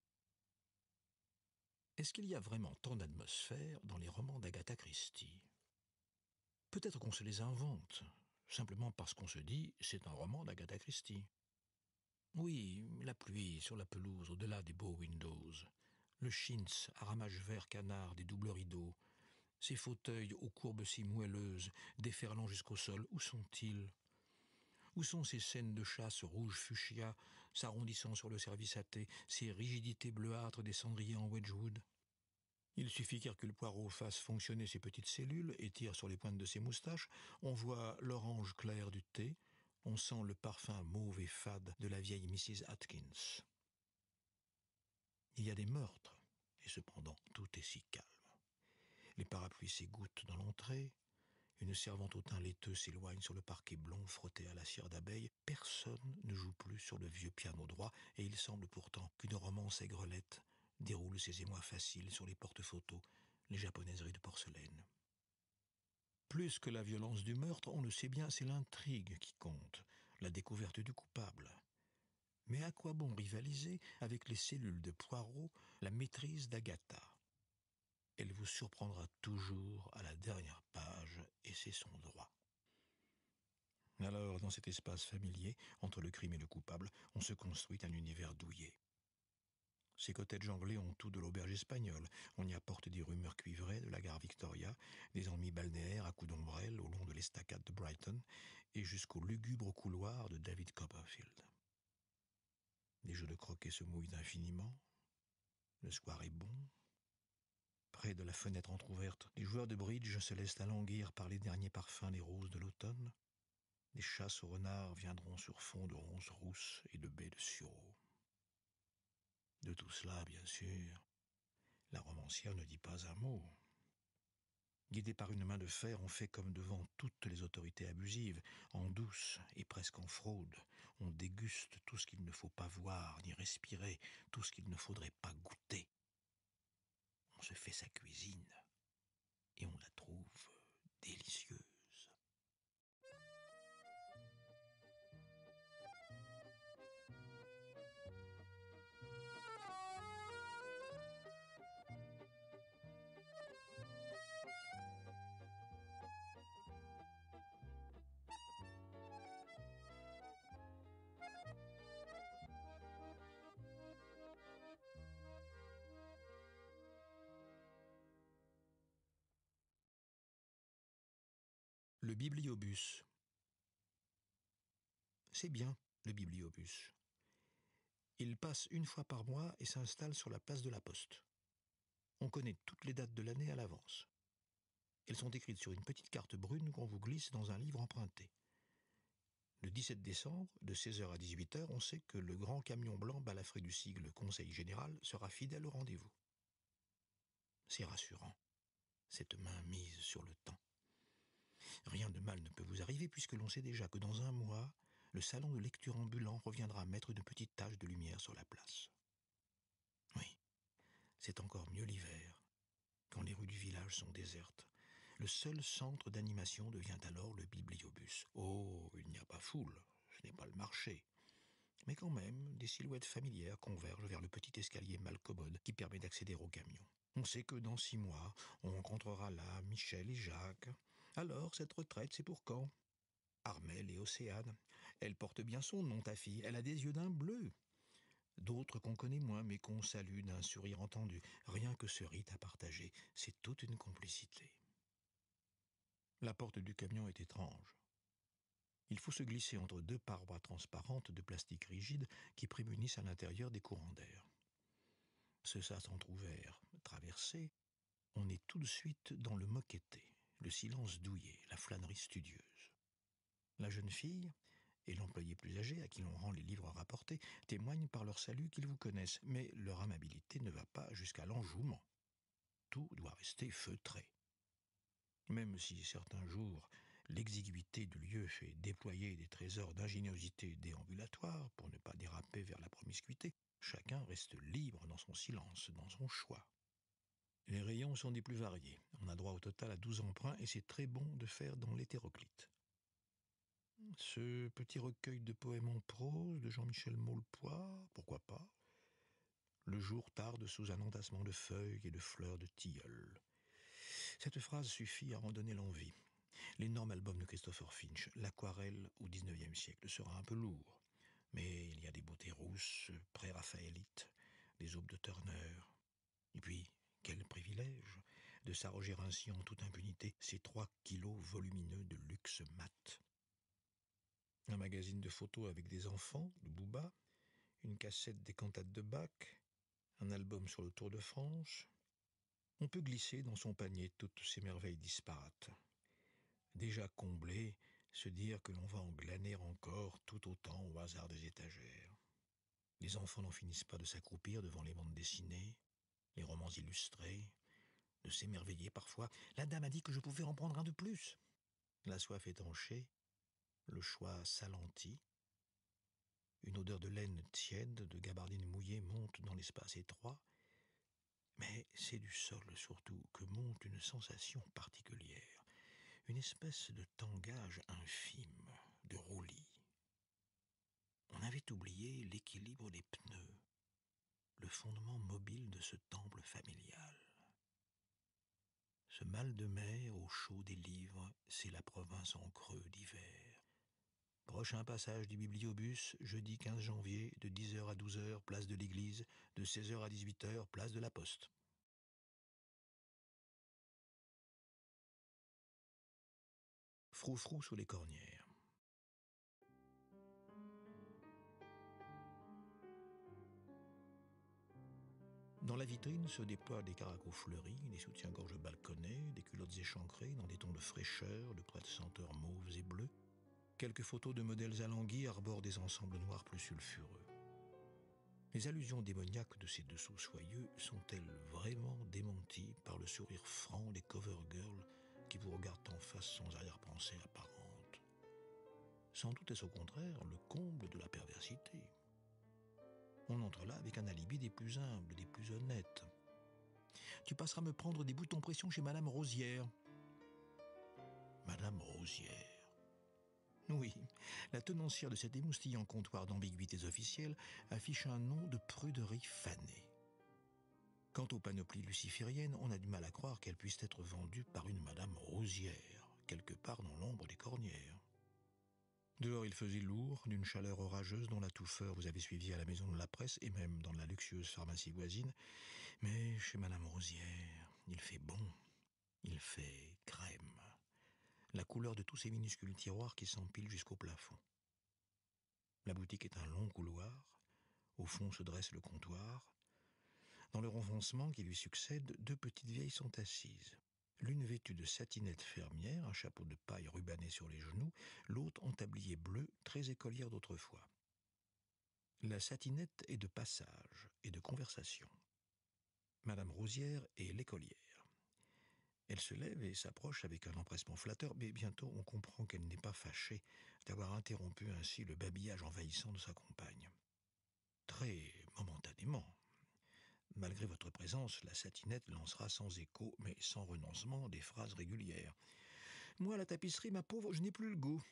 Est-ce qu'il y a vraiment tant d'atmosphère dans les romans d'Agatha Christie ? Peut-être qu'on se les invente, simplement parce qu'on se dit « c'est un roman d'Agatha Christie ». Oui, la pluie sur la pelouse au-delà des beaux windows, le chintz à ramage vert canard des doubles rideaux, ces fauteuils aux courbes si moelleuses, déferlant jusqu'au sol, où sont-ils ? Où sont ces scènes de chasse rouge fuchsia s'arrondissant sur le service à thé, ces rigidités bleuâtres des cendriers en Wedgwood ? Il suffit qu'Hercule Poirot fasse fonctionner ses petites cellules et tire sur les pointes de ses moustaches, on voit l'orange clair du thé, on sent le parfum mauve et fade de la vieille Mrs. Atkins. Il y a des meurtres, et cependant tout est si calme. Les parapluies s'égouttent dans l'entrée, une servante au teint laiteux s'éloigne sur le parquet blond frotté à la cire d'abeille. Personne ne joue plus sur le vieux piano droit, et il semble pourtant qu'une romance aigrelette déroule roulent ces émois faciles sur les porte-photos, les japonaiseries de porcelaine. Plus que la violence du meurtre, on le sait bien, c'est l'intrigue qui compte, la découverte du coupable. Mais à quoi bon rivaliser avec les cellules de Poirot, la maîtrise d'Agatha? Elle vous surprendra toujours à la dernière page, et c'est son droit. Alors, dans cet espace familier, entre le crime et le coupable, on se construit un univers douillet. Ces cottages anglais ont tout de l'auberge espagnole. On y apporte des rumeurs cuivrées de la gare Victoria, des ennuis balnéaires à coups d'ombrelle au long de l'estacade de Brighton et jusqu'au lugubre couloir de David Copperfield. Les jeux de croquet se mouillent infiniment. Le soir est bon. Près de la fenêtre entr'ouverte, les joueurs de bridge se laissent alanguir par les derniers parfums des roses de l'automne. Des chasses aux renards viendront sur fond de ronces rousses et de baies de sureau. De tout cela, bien sûr, la romancière ne dit pas un mot. Guidé par une main de fer, on fait comme devant toutes les autorités abusives, en douce et presque en fraude. On déguste tout ce qu'il ne faut pas voir ni respirer, tout ce qu'il ne faudrait pas goûter. On se fait sa cuisine et on la trouve délicieuse. Le bibliobus. C'est bien, le bibliobus. Il passe une fois par mois et s'installe sur la place de la Poste. On connaît toutes les dates de l'année à l'avance. Elles sont écrites sur une petite carte brune qu'on vous glisse dans un livre emprunté. Le 17 décembre, de 16h à 18h, on sait que le grand camion blanc balafré du sigle Conseil Général sera fidèle au rendez-vous. C'est rassurant, cette main mise sur le temps. Rien de mal ne peut vous arriver puisque l'on sait déjà que dans un mois, le salon de lecture ambulant reviendra mettre une petite tache de lumière sur la place. Oui, c'est encore mieux l'hiver, quand les rues du village sont désertes. Le seul centre d'animation devient alors le bibliobus. Oh, il n'y a pas foule, ce n'est pas le marché. Mais quand même, des silhouettes familières convergent vers le petit escalier mal commode qui permet d'accéder au camion. On sait que dans 6 mois, on rencontrera là Michel et Jacques. Alors, cette retraite, c'est pour quand? Armelle et Océane. Elle porte bien son nom, ta fille. Elle a des yeux d'un bleu. D'autres qu'on connaît moins, mais qu'on salue d'un sourire entendu. Rien que ce rite à partager, c'est toute une complicité. La porte du camion est étrange. Il faut se glisser entre 2 parois transparentes de plastique rigide qui prémunissent à l'intérieur des courants d'air. Ce sas entrouvert, traversé, on est tout de suite dans le moquetté, le silence douillet, la flânerie studieuse. La jeune fille et l'employé plus âgé à qui l'on rend les livres rapportés témoignent par leur salut qu'ils vous connaissent, mais leur amabilité ne va pas jusqu'à l'enjouement. Tout doit rester feutré. Même si certains jours, l'exiguïté du lieu fait déployer des trésors d'ingéniosité déambulatoire pour ne pas déraper vers la promiscuité, chacun reste libre dans son silence, dans son choix. Les rayons sont des plus variés. On a droit au total à 12 emprunts et c'est très bon de faire dans l'hétéroclite. Ce petit recueil de poèmes en prose de Jean-Michel Maulepoix, pourquoi pas? Le jour tarde sous un entassement de feuilles et de fleurs de tilleul. Cette phrase suffit à en donner l'envie. L'énorme album de Christopher Finch, L'aquarelle au XIXe siècle, sera un peu lourd. Mais il y a des beautés rousses, pré-raphaélites, des aubes de Turner. Et puis, quel privilège de s'arroger ainsi en toute impunité ces 3 kilos volumineux de luxe mat. Un magazine de photos avec des enfants, de Booba, une cassette des cantates de Bach, un album sur le Tour de France. On peut glisser dans son panier toutes ces merveilles disparates. Déjà comblé, se dire que l'on va en glaner encore tout autant au hasard des étagères. Les enfants n'en finissent pas de s'accroupir devant les bandes dessinées, les romans illustrés, de s'émerveiller parfois. La dame a dit que je pouvais en prendre un de plus. La soif étanchée, le choix s'alentit. Une odeur de laine tiède, de gabardine mouillée monte dans l'espace étroit. glacé du sol surtout que monte une sensation particulière, une espèce de tangage infime, de roulis. On avait oublié l'équilibre des pneus, le fondement mobile de ce temple familial. Ce mal de mer au chaud des livres, c'est la province en creux d'hiver. Prochain passage du bibliobus, jeudi 15 janvier, de 10h à 12h, place de l'église, de 16h à 18h, place de la Poste. Froufrou sous les cornières. Dans la vitrine se déploient des caracos fleuris, des soutiens-gorge balconnés, des culottes échancrées dans des tons de fraîcheur, de prêtes senteurs mauves et bleues. Quelques photos de modèles alanguis arborent des ensembles noirs plus sulfureux. Les allusions démoniaques de ces dessous soyeux sont-elles vraiment démenties par le sourire franc des cover girls qui vous regardent en face sans arrière-pensée apparente? Sans doute est-ce au contraire le comble de la perversité. On entre là avec un alibi des plus humbles, des plus honnêtes. Tu passeras me prendre des boutons pression chez Madame Rosière. Madame Rosière. Oui, la tenancière de cet émoustillant comptoir d'ambiguïtés officielles affiche un nom de pruderie fanée. Quant aux panoplies lucifériennes, on a du mal à croire qu'elles puissent être vendues par une Madame Rosière, quelque part dans l'ombre des cornières. Dehors, il faisait lourd, d'une chaleur orageuse dont la touffeur vous avez suivi à la maison de la presse et même dans la luxueuse pharmacie voisine. Mais chez Madame Rosière, il fait bon, il fait crème. La couleur de tous ces minuscules tiroirs qui s'empilent jusqu'au plafond. La boutique est un long couloir. Au fond se dresse le comptoir. Dans le renfoncement qui lui succède, deux petites vieilles sont assises. L'une vêtue de satinette fermière, un chapeau de paille rubané sur les genoux, l'autre en tablier bleu, très écolière d'autrefois. La satinette est de passage et de conversation. Madame Rosière est l'écolière. Elle se lève et s'approche avec un empressement flatteur, mais bientôt on comprend qu'elle n'est pas fâchée d'avoir interrompu ainsi le babillage envahissant de sa compagne. Très momentanément. Malgré votre présence, la satinette lancera sans écho, mais sans renoncement, des phrases régulières. Moi, la tapisserie, ma pauvre, je n'ai plus le goût.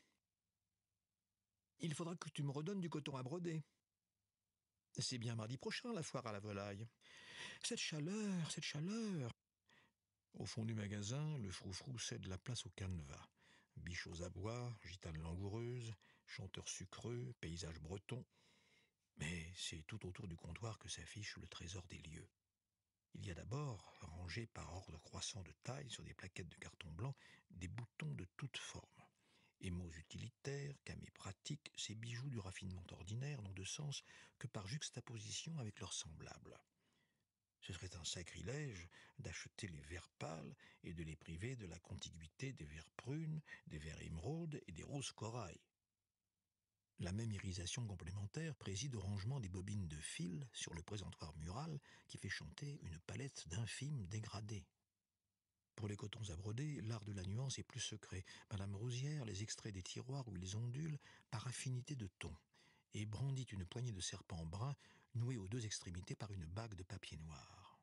Il faudra que tu me redonnes du coton à broder. C'est bien mardi prochain, la foire à la volaille. Cette chaleur. Au fond du magasin, le froufrou cède la place au canevas. Biches aux abois, gitanes langoureuses, chanteurs sucreux, paysages bretons. Mais c'est tout autour du comptoir que s'affiche le trésor des lieux. Il y a d'abord, rangés par ordre croissant de taille sur des plaquettes de carton blanc, des boutons de toutes formes. Émaux utilitaires, camés pratiques, ces bijoux du raffinement ordinaire n'ont de sens que par juxtaposition avec leurs semblables. Ce serait un sacrilège d'acheter les verts pâles et de les priver de la contiguïté des verts prunes, des verts émeraudes et des roses corail. La même irisation complémentaire préside au rangement des bobines de fil sur le présentoir mural qui fait chanter une palette d'infimes dégradés. Pour les cotons à broder, l'art de la nuance est plus secret. Madame Rosière les extrait des tiroirs où ils ondulent par affinité de ton et brandit une poignée de serpents bruns noués aux deux extrémités par une bague de papier noir.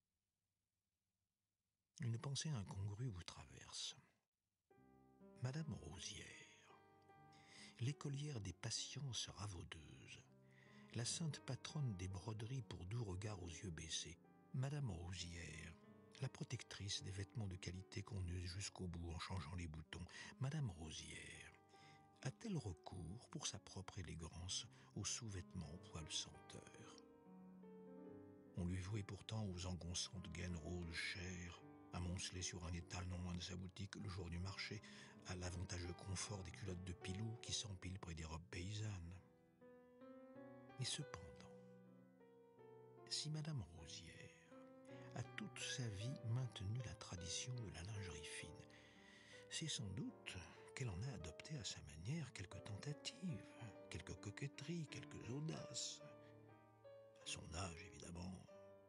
Une pensée incongrue vous traverse. Madame Rosière, l'écolière des patiences ravaudeuses, la sainte patronne des broderies pour doux regards aux yeux baissés, Madame Rosière, la protectrice des vêtements de qualité qu'on use jusqu'au bout en changeant les boutons, Madame Rosière, a-t-elle recours, pour sa propre élégance, aux sous-vêtements aux poils senteurs? On lui vouait pourtant aux engonçantes gaines roses chères, amoncelées sur un étal non loin de sa boutique le jour du marché, à l'avantageux confort des culottes de pilou qui s'empilent près des robes paysannes. Et cependant, si Madame Rosière a toute sa vie maintenu la tradition de la lingerie fine, c'est sans doute qu'elle en a adopté à sa manière quelques tentatives, quelques coquetteries, quelques audaces. À son âge, évidemment.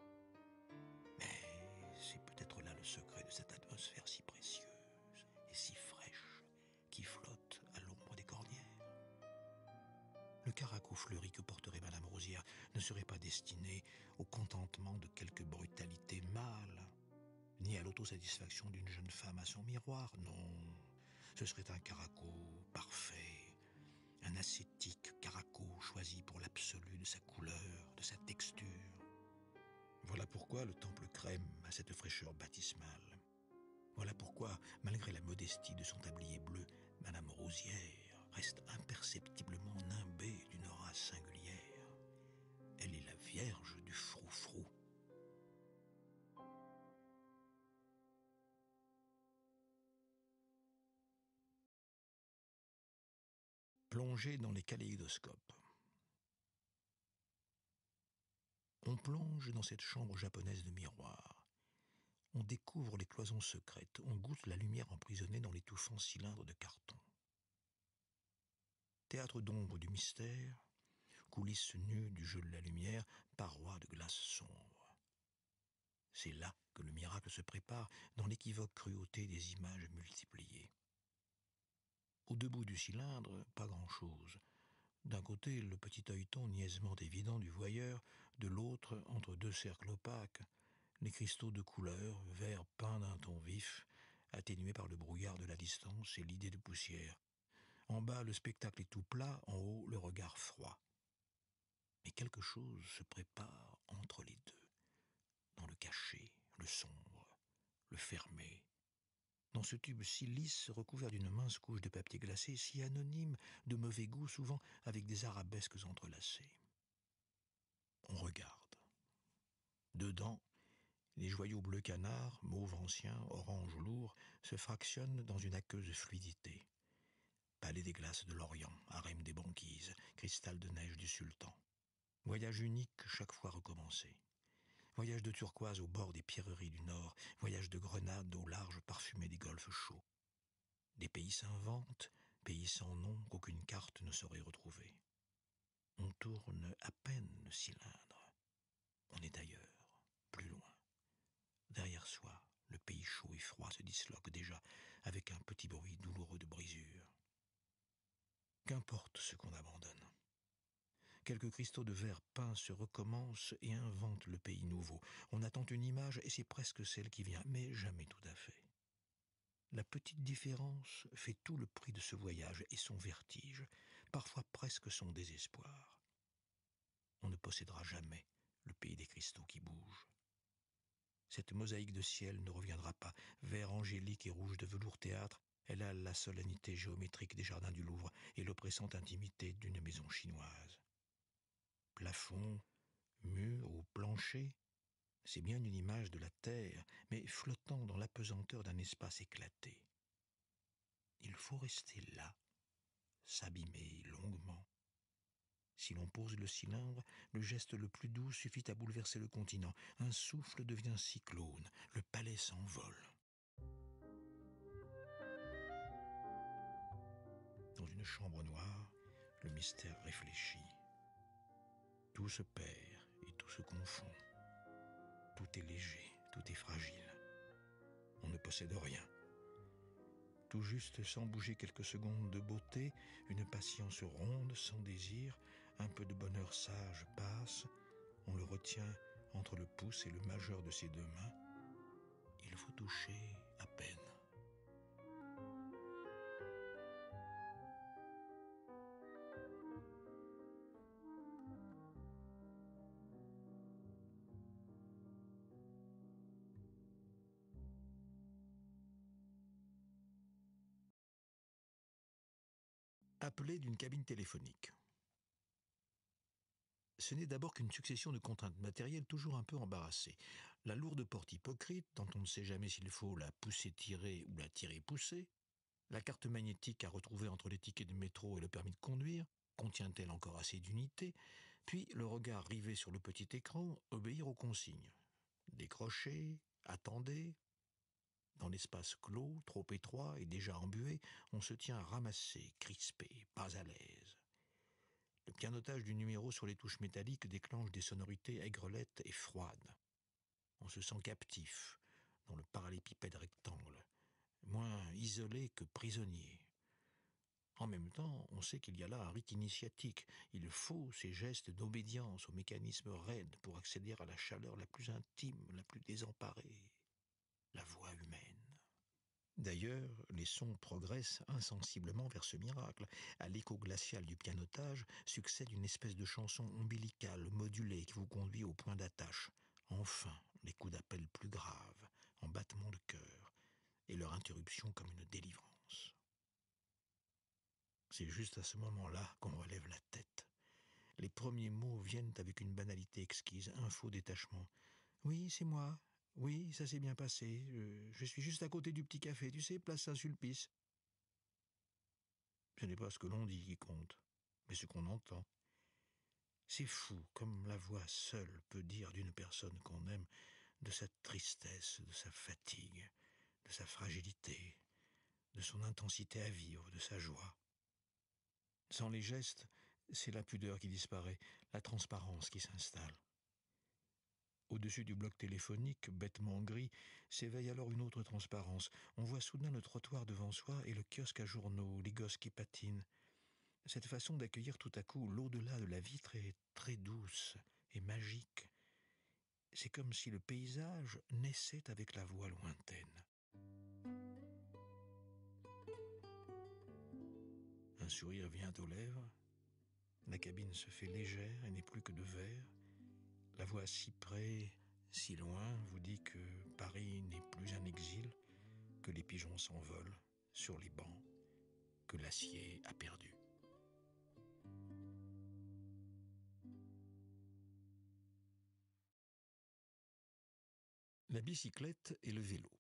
Mais c'est peut-être là le secret de cette atmosphère si précieuse et si fraîche qui flotte à l'ombre des cornières. Le caraco fleuri que porterait Madame Rosière ne serait pas destiné au contentement de quelque brutalité mâle, l'autosatisfaction d'une jeune femme à son miroir. Non, ce serait un Caraco parfait, un ascétique Caraco choisi pour l'absolu de sa couleur, de sa texture. Voilà pourquoi le temple crème a cette fraîcheur baptismale. Voilà pourquoi, malgré la modestie de son tablier bleu, Madame Rosière reste imperceptiblement nimbée d'une aura singulière. Elle est la vierge du froufrou. Plongée dans les kaléidoscopes. On plonge dans cette chambre japonaise de miroirs. On découvre les cloisons secrètes, on goûte la lumière emprisonnée dans l'étouffant cylindre de carton. Théâtre d'ombre du mystère, coulisses nues du jeu de la lumière, parois de glace sombre. C'est là que le miracle se prépare, dans l'équivoque cruauté des images multipliées. Au debout du cylindre, pas grand-chose. D'un côté, le petit œilleton niaisement évident du voyeur, de l'autre, entre deux cercles opaques, les cristaux de couleur, vert peint d'un ton vif, atténués par le brouillard de la distance et l'idée de poussière. En bas, le spectacle est tout plat, en haut, le regard froid. Mais quelque chose se prépare entre les deux, dans le caché, le sombre, le fermé, dans ce tube si lisse recouvert d'une mince couche de papier glacé, si anonyme, de mauvais goût, souvent avec des arabesques entrelacées. On regarde. Dedans, les joyaux bleu canard, mauve ancien, orange lourd, se fractionnent dans une aqueuse fluidité. Palais des glaces de l'Orient, harem des banquises, cristal de neige du sultan. Voyage unique chaque fois recommencé. Voyage de turquoise au bord des pierreries du Nord, voyage de grenade au large parfumé des golfes chauds. Des pays s'inventent, pays sans nom qu'aucune carte ne saurait retrouver. On tourne à peine le cylindre. On est ailleurs, plus loin. Derrière soi, le pays chaud et froid se disloque déjà avec un petit bruit douloureux de brisure. Qu'importe ce qu'on abandonne. Quelques cristaux de verre peint se recommencent et inventent le pays nouveau. On attend une image et c'est presque celle qui vient, mais jamais tout à fait. La petite différence fait tout le prix de ce voyage et son vertige, parfois presque son désespoir. On ne possédera jamais le pays des cristaux qui bougent. Cette mosaïque de ciel ne reviendra pas, vert angélique et rouge de velours théâtre, elle a la solennité géométrique des jardins du Louvre et l'oppressante intimité d'une maison chinoise. Plafond, mur ou plancher, c'est bien une image de la terre, mais flottant dans l'apesanteur d'un espace éclaté. Il faut rester là, s'abîmer longuement. Si l'on pose le cylindre, le geste le plus doux suffit à bouleverser le continent. Un souffle devient cyclone, le palais s'envole. Dans une chambre noire, le mystère réfléchit. Tout se perd et tout se confond. Tout est léger, tout est fragile. On ne possède rien. Tout juste sans bouger quelques secondes de beauté, une patience ronde, sans désir, un peu de bonheur sage passe, on le retient entre le pouce et le majeur de ses deux mains. Il faut toucher à peine. Appelé d'une cabine téléphonique. Ce n'est d'abord qu'une succession de contraintes matérielles toujours un peu embarrassées. La lourde porte hypocrite, dont on ne sait jamais s'il faut la pousser-tirer ou la tirer-pousser. La carte magnétique à retrouver entre les tickets de métro et le permis de conduire. Contient-elle encore assez d'unités? Puis le regard rivé sur le petit écran, obéir aux consignes. Décrochez, attendez. Dans l'espace clos, trop étroit et déjà embué, on se tient ramassé, crispé, pas à l'aise. Le pianotage du numéro sur les touches métalliques déclenche des sonorités aigrelettes et froides. On se sent captif dans le parallépipède rectangle, moins isolé que prisonnier. En même temps, on sait qu'il y a là un rite initiatique. Il faut ces gestes d'obédience au mécanisme raide pour accéder à la chaleur la plus intime, la plus désemparée. la voix humaine. D'ailleurs, les sons progressent insensiblement vers ce miracle. À l'écho glacial du pianotage succède une espèce de chanson ombilicale, modulée, qui vous conduit au point d'attache. Enfin, les coups d'appel plus graves, en battement de cœur, et leur interruption comme une délivrance. C'est juste à ce moment-là qu'on relève la tête. Les premiers mots viennent avec une banalité exquise, un faux détachement. « Oui, c'est moi. Oui, ça s'est bien passé. Je suis juste à côté du petit café, tu sais, place Saint-Sulpice. » Ce n'est pas ce que l'on dit qui compte, mais ce qu'on entend. C'est fou comme la voix seule peut dire d'une personne qu'on aime de sa tristesse, de sa fatigue, de sa fragilité, de son intensité à vivre, de sa joie. Sans les gestes, c'est la pudeur qui disparaît, la transparence qui s'installe. Au-dessus du bloc téléphonique, bêtement gris, s'éveille alors une autre transparence. On voit soudain le trottoir devant soi et le kiosque à journaux, les gosses qui patinent. Cette façon d'accueillir tout à coup l'au-delà de la vitre est très douce et magique. C'est comme si le paysage naissait avec la voix lointaine. Un sourire vient aux lèvres. La cabine se fait légère et n'est plus que de verre. La voix si près, si loin, vous dit que Paris n'est plus un exil, que les pigeons s'envolent sur les bancs, que l'acier a perdu. La bicyclette et le vélo.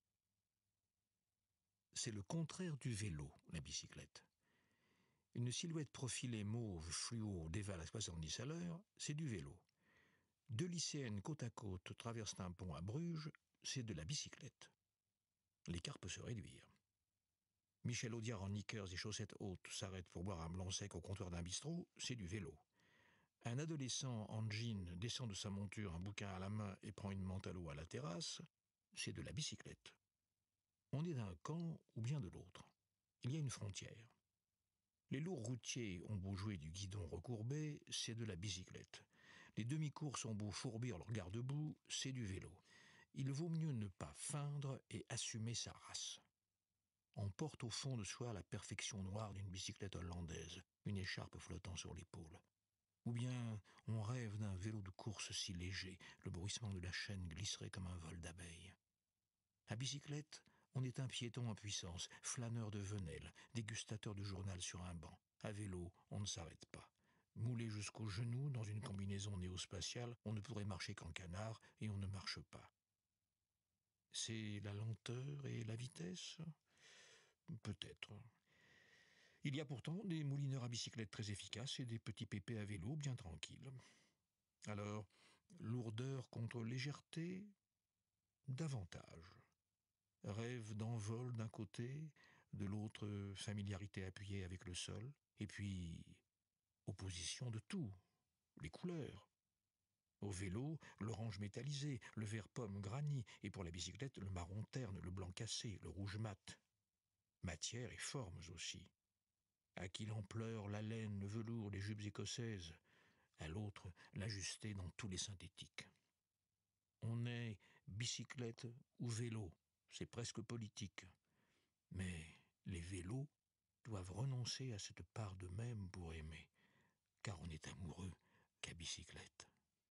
C'est le contraire du vélo, la bicyclette. Une silhouette profilée mauve fluo dévale à 70 à l'heure, c'est du vélo. Deux lycéennes côte à côte traversent un pont à Bruges, c'est de la bicyclette. L'écart peut se réduire. Michel Audiard en knickers et chaussettes hautes s'arrête pour boire un blanc sec au comptoir d'un bistrot, c'est du vélo. Un adolescent en jean descend de sa monture un bouquin à la main et prend une menthe à l'eau à la terrasse, c'est de la bicyclette. On est d'un camp ou bien de l'autre. Il y a une frontière. Les lourds routiers ont beau jouer du guidon recourbé, c'est de la bicyclette. Les demi-courses ont beau fourbir leur garde-boue, c'est du vélo. Il vaut mieux ne pas feindre et assumer sa race. On porte au fond de soi la perfection noire d'une bicyclette hollandaise, une écharpe flottant sur l'épaule. Ou bien on rêve d'un vélo de course si léger, le bruissement de la chaîne glisserait comme un vol d'abeilles. À bicyclette, on est un piéton en puissance, flâneur de Venelle, dégustateur de journal sur un banc. À vélo, on ne s'arrête pas. Moulé jusqu'aux genoux dans une combinaison néospatiale, on ne pourrait marcher qu'en canard et on ne marche pas. C'est la lenteur et la vitesse ? Peut-être. Il y a pourtant des moulineurs à bicyclette très efficaces et des petits pépés à vélo bien tranquilles. Alors, lourdeur contre légèreté ? Davantage. Rêve d'envol d'un côté, de l'autre familiarité appuyée avec le sol, et puis opposition de tout, les couleurs. Au vélo, l'orange métallisé, le vert pomme granit, et pour la bicyclette, le marron terne, le blanc cassé, le rouge mat. Matière et formes aussi. À qui l'ampleur, la laine, le velours, les jupes écossaises, à l'autre l'ajuster dans tous les synthétiques. On est bicyclette ou vélo, c'est presque politique. Mais les vélos doivent renoncer à cette part d'eux-mêmes pour aimer, car on est amoureux qu'à bicyclette.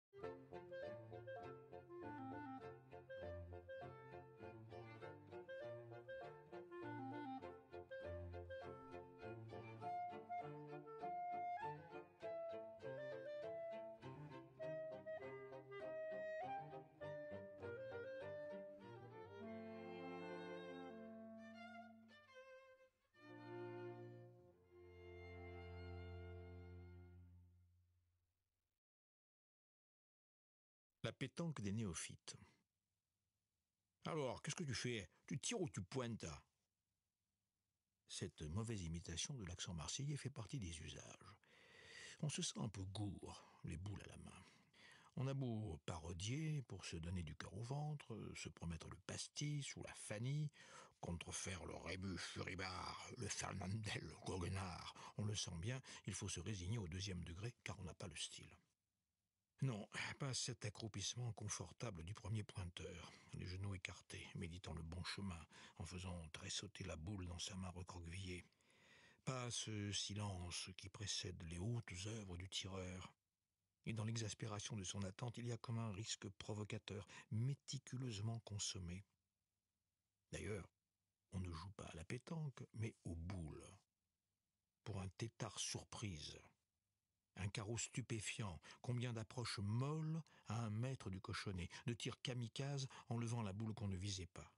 La pétanque des néophytes. Alors, qu'est-ce que tu fais ? Tu tires ou tu pointes ? Cette mauvaise imitation de l'accent marseillais fait partie des usages. On se sent un peu gourd, les boules à la main. On a beau parodier pour se donner du cœur au ventre, se promettre le pastis ou la Fanny, contrefaire le Rébus Furibard, le Fernandel, le Goguenard. On le sent bien, il faut se résigner au 2e degré car on n'a pas le style. Non, pas cet accroupissement confortable du premier pointeur. les genoux écartés, méditant le bon chemin, en faisant tressauter la boule dans sa main recroquevillée. Pas ce silence qui précède les hautes œuvres du tireur. Et dans l'exaspération de son attente, il y a comme un risque provocateur, méticuleusement consommé. D'ailleurs, on ne joue pas à la pétanque, mais aux boules. Pour un tétard surprise, un carreau stupéfiant, combien d'approches molles à 1 mètre du cochonnet, de tirs kamikazes en levant la boule qu'on ne visait pas.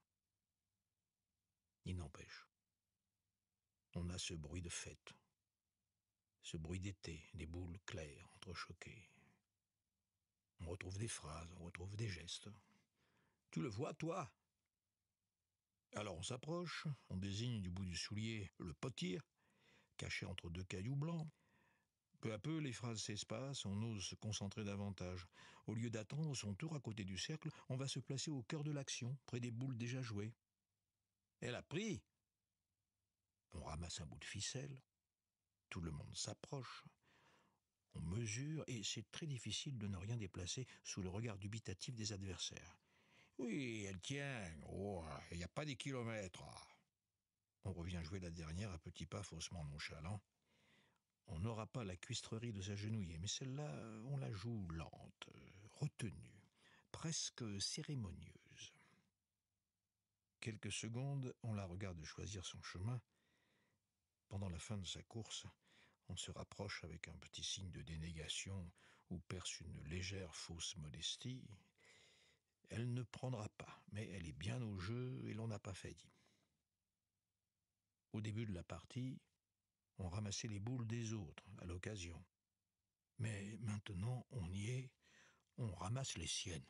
Il n'empêche, on a ce bruit de fête, ce bruit d'été, des boules claires entrechoquées. On retrouve des phrases, on retrouve des gestes. « Tu le vois, toi ?» Alors on s'approche, on désigne du bout du soulier le potier, caché entre 2 cailloux blancs. Peu à peu, les phrases s'espacent, on ose se concentrer davantage. Au lieu d'attendre son tour à côté du cercle, on va se placer au cœur de l'action, près des boules déjà jouées. Elle a pris. On ramasse un bout de ficelle. Tout le monde s'approche. On mesure et c'est très difficile de ne rien déplacer sous le regard dubitatif des adversaires. Oui, elle tient. Oh, il n'y a pas des kilomètres. On revient jouer la dernière à petits pas faussement nonchalants. On n'aura pas la cuistrerie de s'agenouiller, mais celle-là, on la joue lente, retenue, presque cérémonieuse. Quelques secondes, on la regarde choisir son chemin. Pendant la fin de sa course, on se rapproche avec un petit signe de dénégation ou perce une légère fausse modestie. Elle ne prendra pas, mais elle est bien au jeu et l'on n'a pas failli. Au début de la partie, on ramassait les boules des autres à l'occasion. Mais maintenant, on y est, on ramasse les siennes.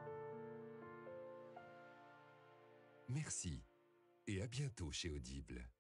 Merci et à bientôt chez Audible.